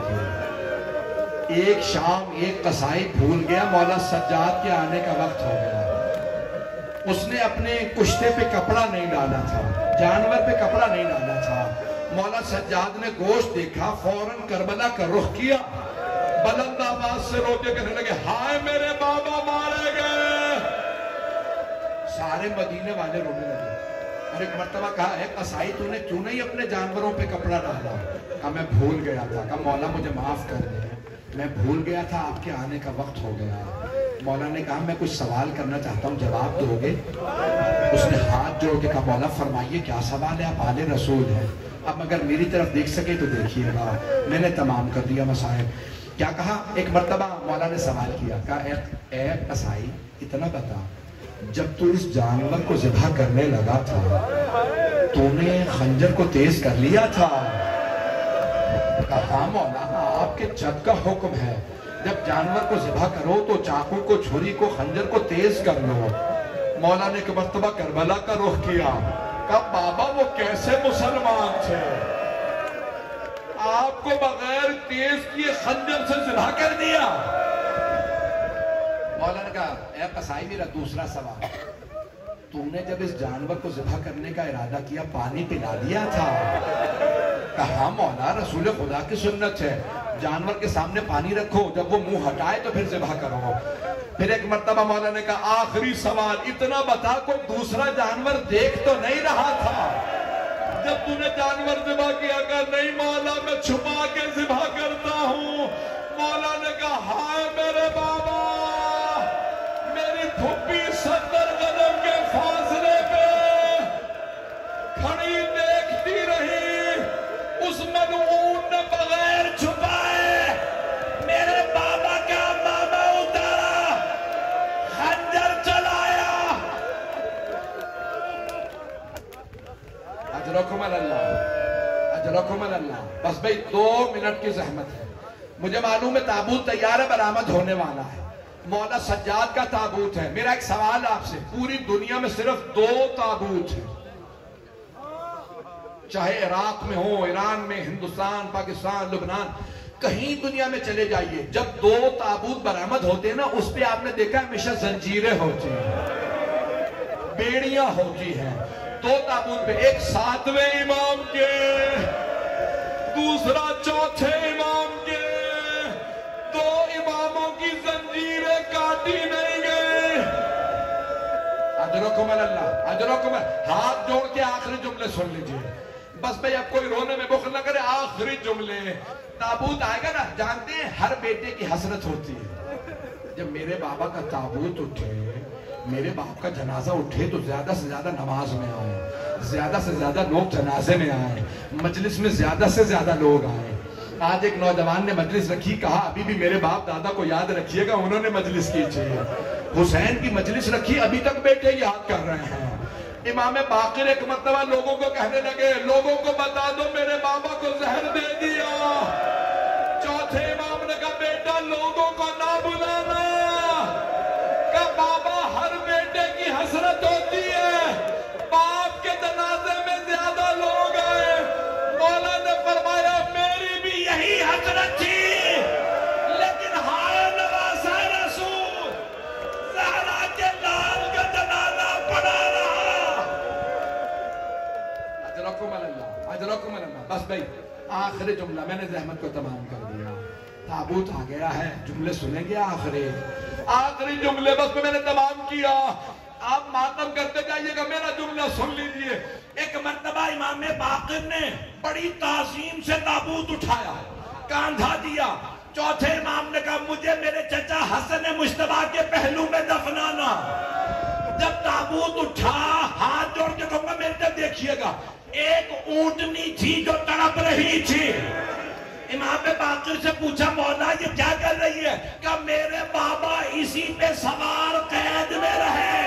थे। एक शाम एक कसाई भूल गया, मौला सज्जाद के आने का वक्त हो गया। उसने अपने कुश्ते पे कपड़ा नहीं डाला था, जानवर पे कपड़ा नहीं डाला था। मौला सज्जाद ने गोश्त देखा, फौरन करबला का रुख किया, बुलंद आवाज से रोके कहने लगे हाय मेरे बाबा मारे गए। सारे मदीने वाले रोने लगे। और एक मर्तबा कहा है कसाई तूने क्यों नहीं अपने जानवरों पे कपड़ा डाला? कहा मैं भूल गया था। कहा मौला मुझे माफ कर दे, मैं भूल गया था, आपके आने का वक्त हो गया। मौला ने कहा मैं कुछ सवाल करना चाहता हूँ, जवाब दोगे? उसने हाथ जोड़ के कहा मौला फरमाइए क्या सवाल है, आप आले रसूल हैं। अब अगर मेरी तरफ देख सके तो देखिएगा। मैंने तमाम कर दिया मसाइल। کیا کہا؟ ایک مرتبہ مولا نے سوال کیا، کہا اے قصائی اتنا بتا، جب تو اس جانور کو ذبح کرنے لگا تھا تو نے خنجر کو تیز کر لیا تھا؟ کہا مولانا آپ کے جد کا حکم ہے، جب جانور کو ذبح کرو تو چاقو کو، چھری کو، خنجر کو تیز کر لو۔ مولا نے ایک مرتبہ کربلا کا رخ کیا، کہا بابا وہ کیسے مسلمان تھے، آپ کو بغیر تیز کیے خنجر سے ذبح کر دیا؟ مولا نے کہا اے قصائی میرا دوسرا سوال، تم نے جب اس جانور کو ذبح کرنے کا ارادہ کیا پانی پلا دیا تھا؟ کہا مولا رسول خدا کی سنت ہے، جانور کے سامنے پانی رکھو، جب وہ منہ ہٹائے تو پھر ذبح کرو۔ پھر ایک مرتبہ مولا نے کہا آخری سوال، اتنا بتا کوئی دوسرا جانور دیکھ تو نہیں رہا تھا جب تو نے جانور ذبح کیا؟ کہا نہیں مولا میں چھپا کے ذبح کرتا ہوں۔ مولا نے کہا ہائے میرے بابا، میری پھپھی 70 قدم کے فاصلے پہ کھڑی دیکھتی رہی، اس ملعون نے بغیر چھپائے میرے بابا کا ماما اتارا، خنجر چلایا۔ اجرکم اللہ، اجرکم اللہ۔ بس بھئی 2 منٹ کی زحمت ہے، مجھے معلوم ہے تابوت تیار ہے، برآمد ہونے والا ہے، مولا سجاد کا تابوت ہے۔ میرا ایک سوال آپ سے، پوری دنیا میں صرف 2 تابوت ہیں، چاہے عراق میں ہو، ایران میں، ہندوستان، پاکستان، لبنان، کہیں دنیا میں چلے جائیے، جب 2 تابوت برآمد ہوتے ہیں نا، اس پہ آپ نے دیکھا ہمیشہ زنجیریں ہوتی ہیں، بیڑیاں ہوتی ہیں۔ 2 تابوت پہ، ایک 7ویں امام کے، دوسرا 4تھے امام کے، 2 اماموں کی زنجیریں کاٹی نہیں گئی۔ اجرکم اللہ، اجرکم اللہ۔ ہاتھ جوڑ کے آخری جملے سن لیجئے، بس بھئی اب کوئی رونے میں بخل نہ کرے، آخری جملے۔ تابوت آئے گا نا، جانتے ہیں ہر بیٹے کی حسرت ہوتی ہے، جب میرے بابا کا تابوت اٹھے، میرے باپ کا جنازہ اٹھے تو زیادہ سے زیادہ نماز میں آئے، زیادہ سے زیادہ لوگ جنازے میں آئے، مجلس میں زیادہ سے زیادہ لوگ آئے۔ آج ایک نوجوان نے مجلس رکھی، کہا ابھی بھی میرے باپ دادا کو یاد رکھیے گا، انہوں نے مجلس کی تھی۔ حسین کی مجلس رکھی، ابھی تک بیٹے یاد کر رہے ہیں۔ امام باقر ایک مرتبہ لوگوں کو کہنے لگے، لوگوں کو بتا دو میرے بابا کو زہر دے دیا۔ 4تھے امام نے کہا بیٹا لوگوں کو نہ بلانا، کہ بابا ہر بیٹے کی حسرت ہوتی ہے، باپ کے جنازے میں زیادہ لوگ آئے۔ مولا نے فرمایا میری بھی یہی حسرت تھی، لیکن ہائے نواسہ رسول، زہرا کے لال کا جنازہ پڑا رہا۔ اجرکم اللہ، اجرکم اللہ۔ بس بھئی آخری جملہ، میں نے زحمت کو تمام کر دیا، تابوت آ گیا ہے، جملے سنیں گے آخری جملے، بس میں نے تمام کیا۔ آپ ماتم کرتے جائیے گا، میرا جملہ سن لیجئے۔ ایک مرتبہ امام باقر نے بڑی تعظیم سے تابوت اٹھایا، کاندھا دیا۔ 4تھے امام نے کہا مجھے میرے چچا حسن مجتبیٰ کے پہلو میں دفنانا۔ جب تابوت اٹھا، ہاتھ جوڑ کے کہوں گا میرے طرف دیکھیے گا، ایک اونٹنی تھی جو تڑپ رہی تھی۔ امام باقر سے پوچھا مولا یہ کیا کر رہی ہے؟ کہ میرے بابا اسی پہ سوار قید میں رہے،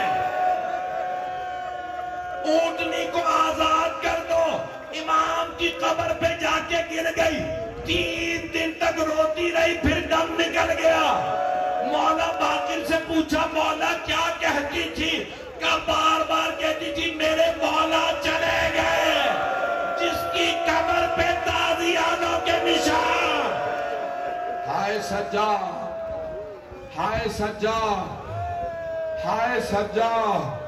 اونٹنی کو آزاد کر دو۔ امام کی قبر پہ جا کے گر گئی، 3 دن تک روتی رہی، پھر دم نکل گیا۔ مولا باقر سے پوچھا مولا کیا کہتی تھی؟ کہ بار بار کہتی تھی میرے مولا چلے گئے، جس کی قبر پہ تازیانوں کے نشان۔ ہائے سجاد، ہائے سجاد، ہائے سجاد،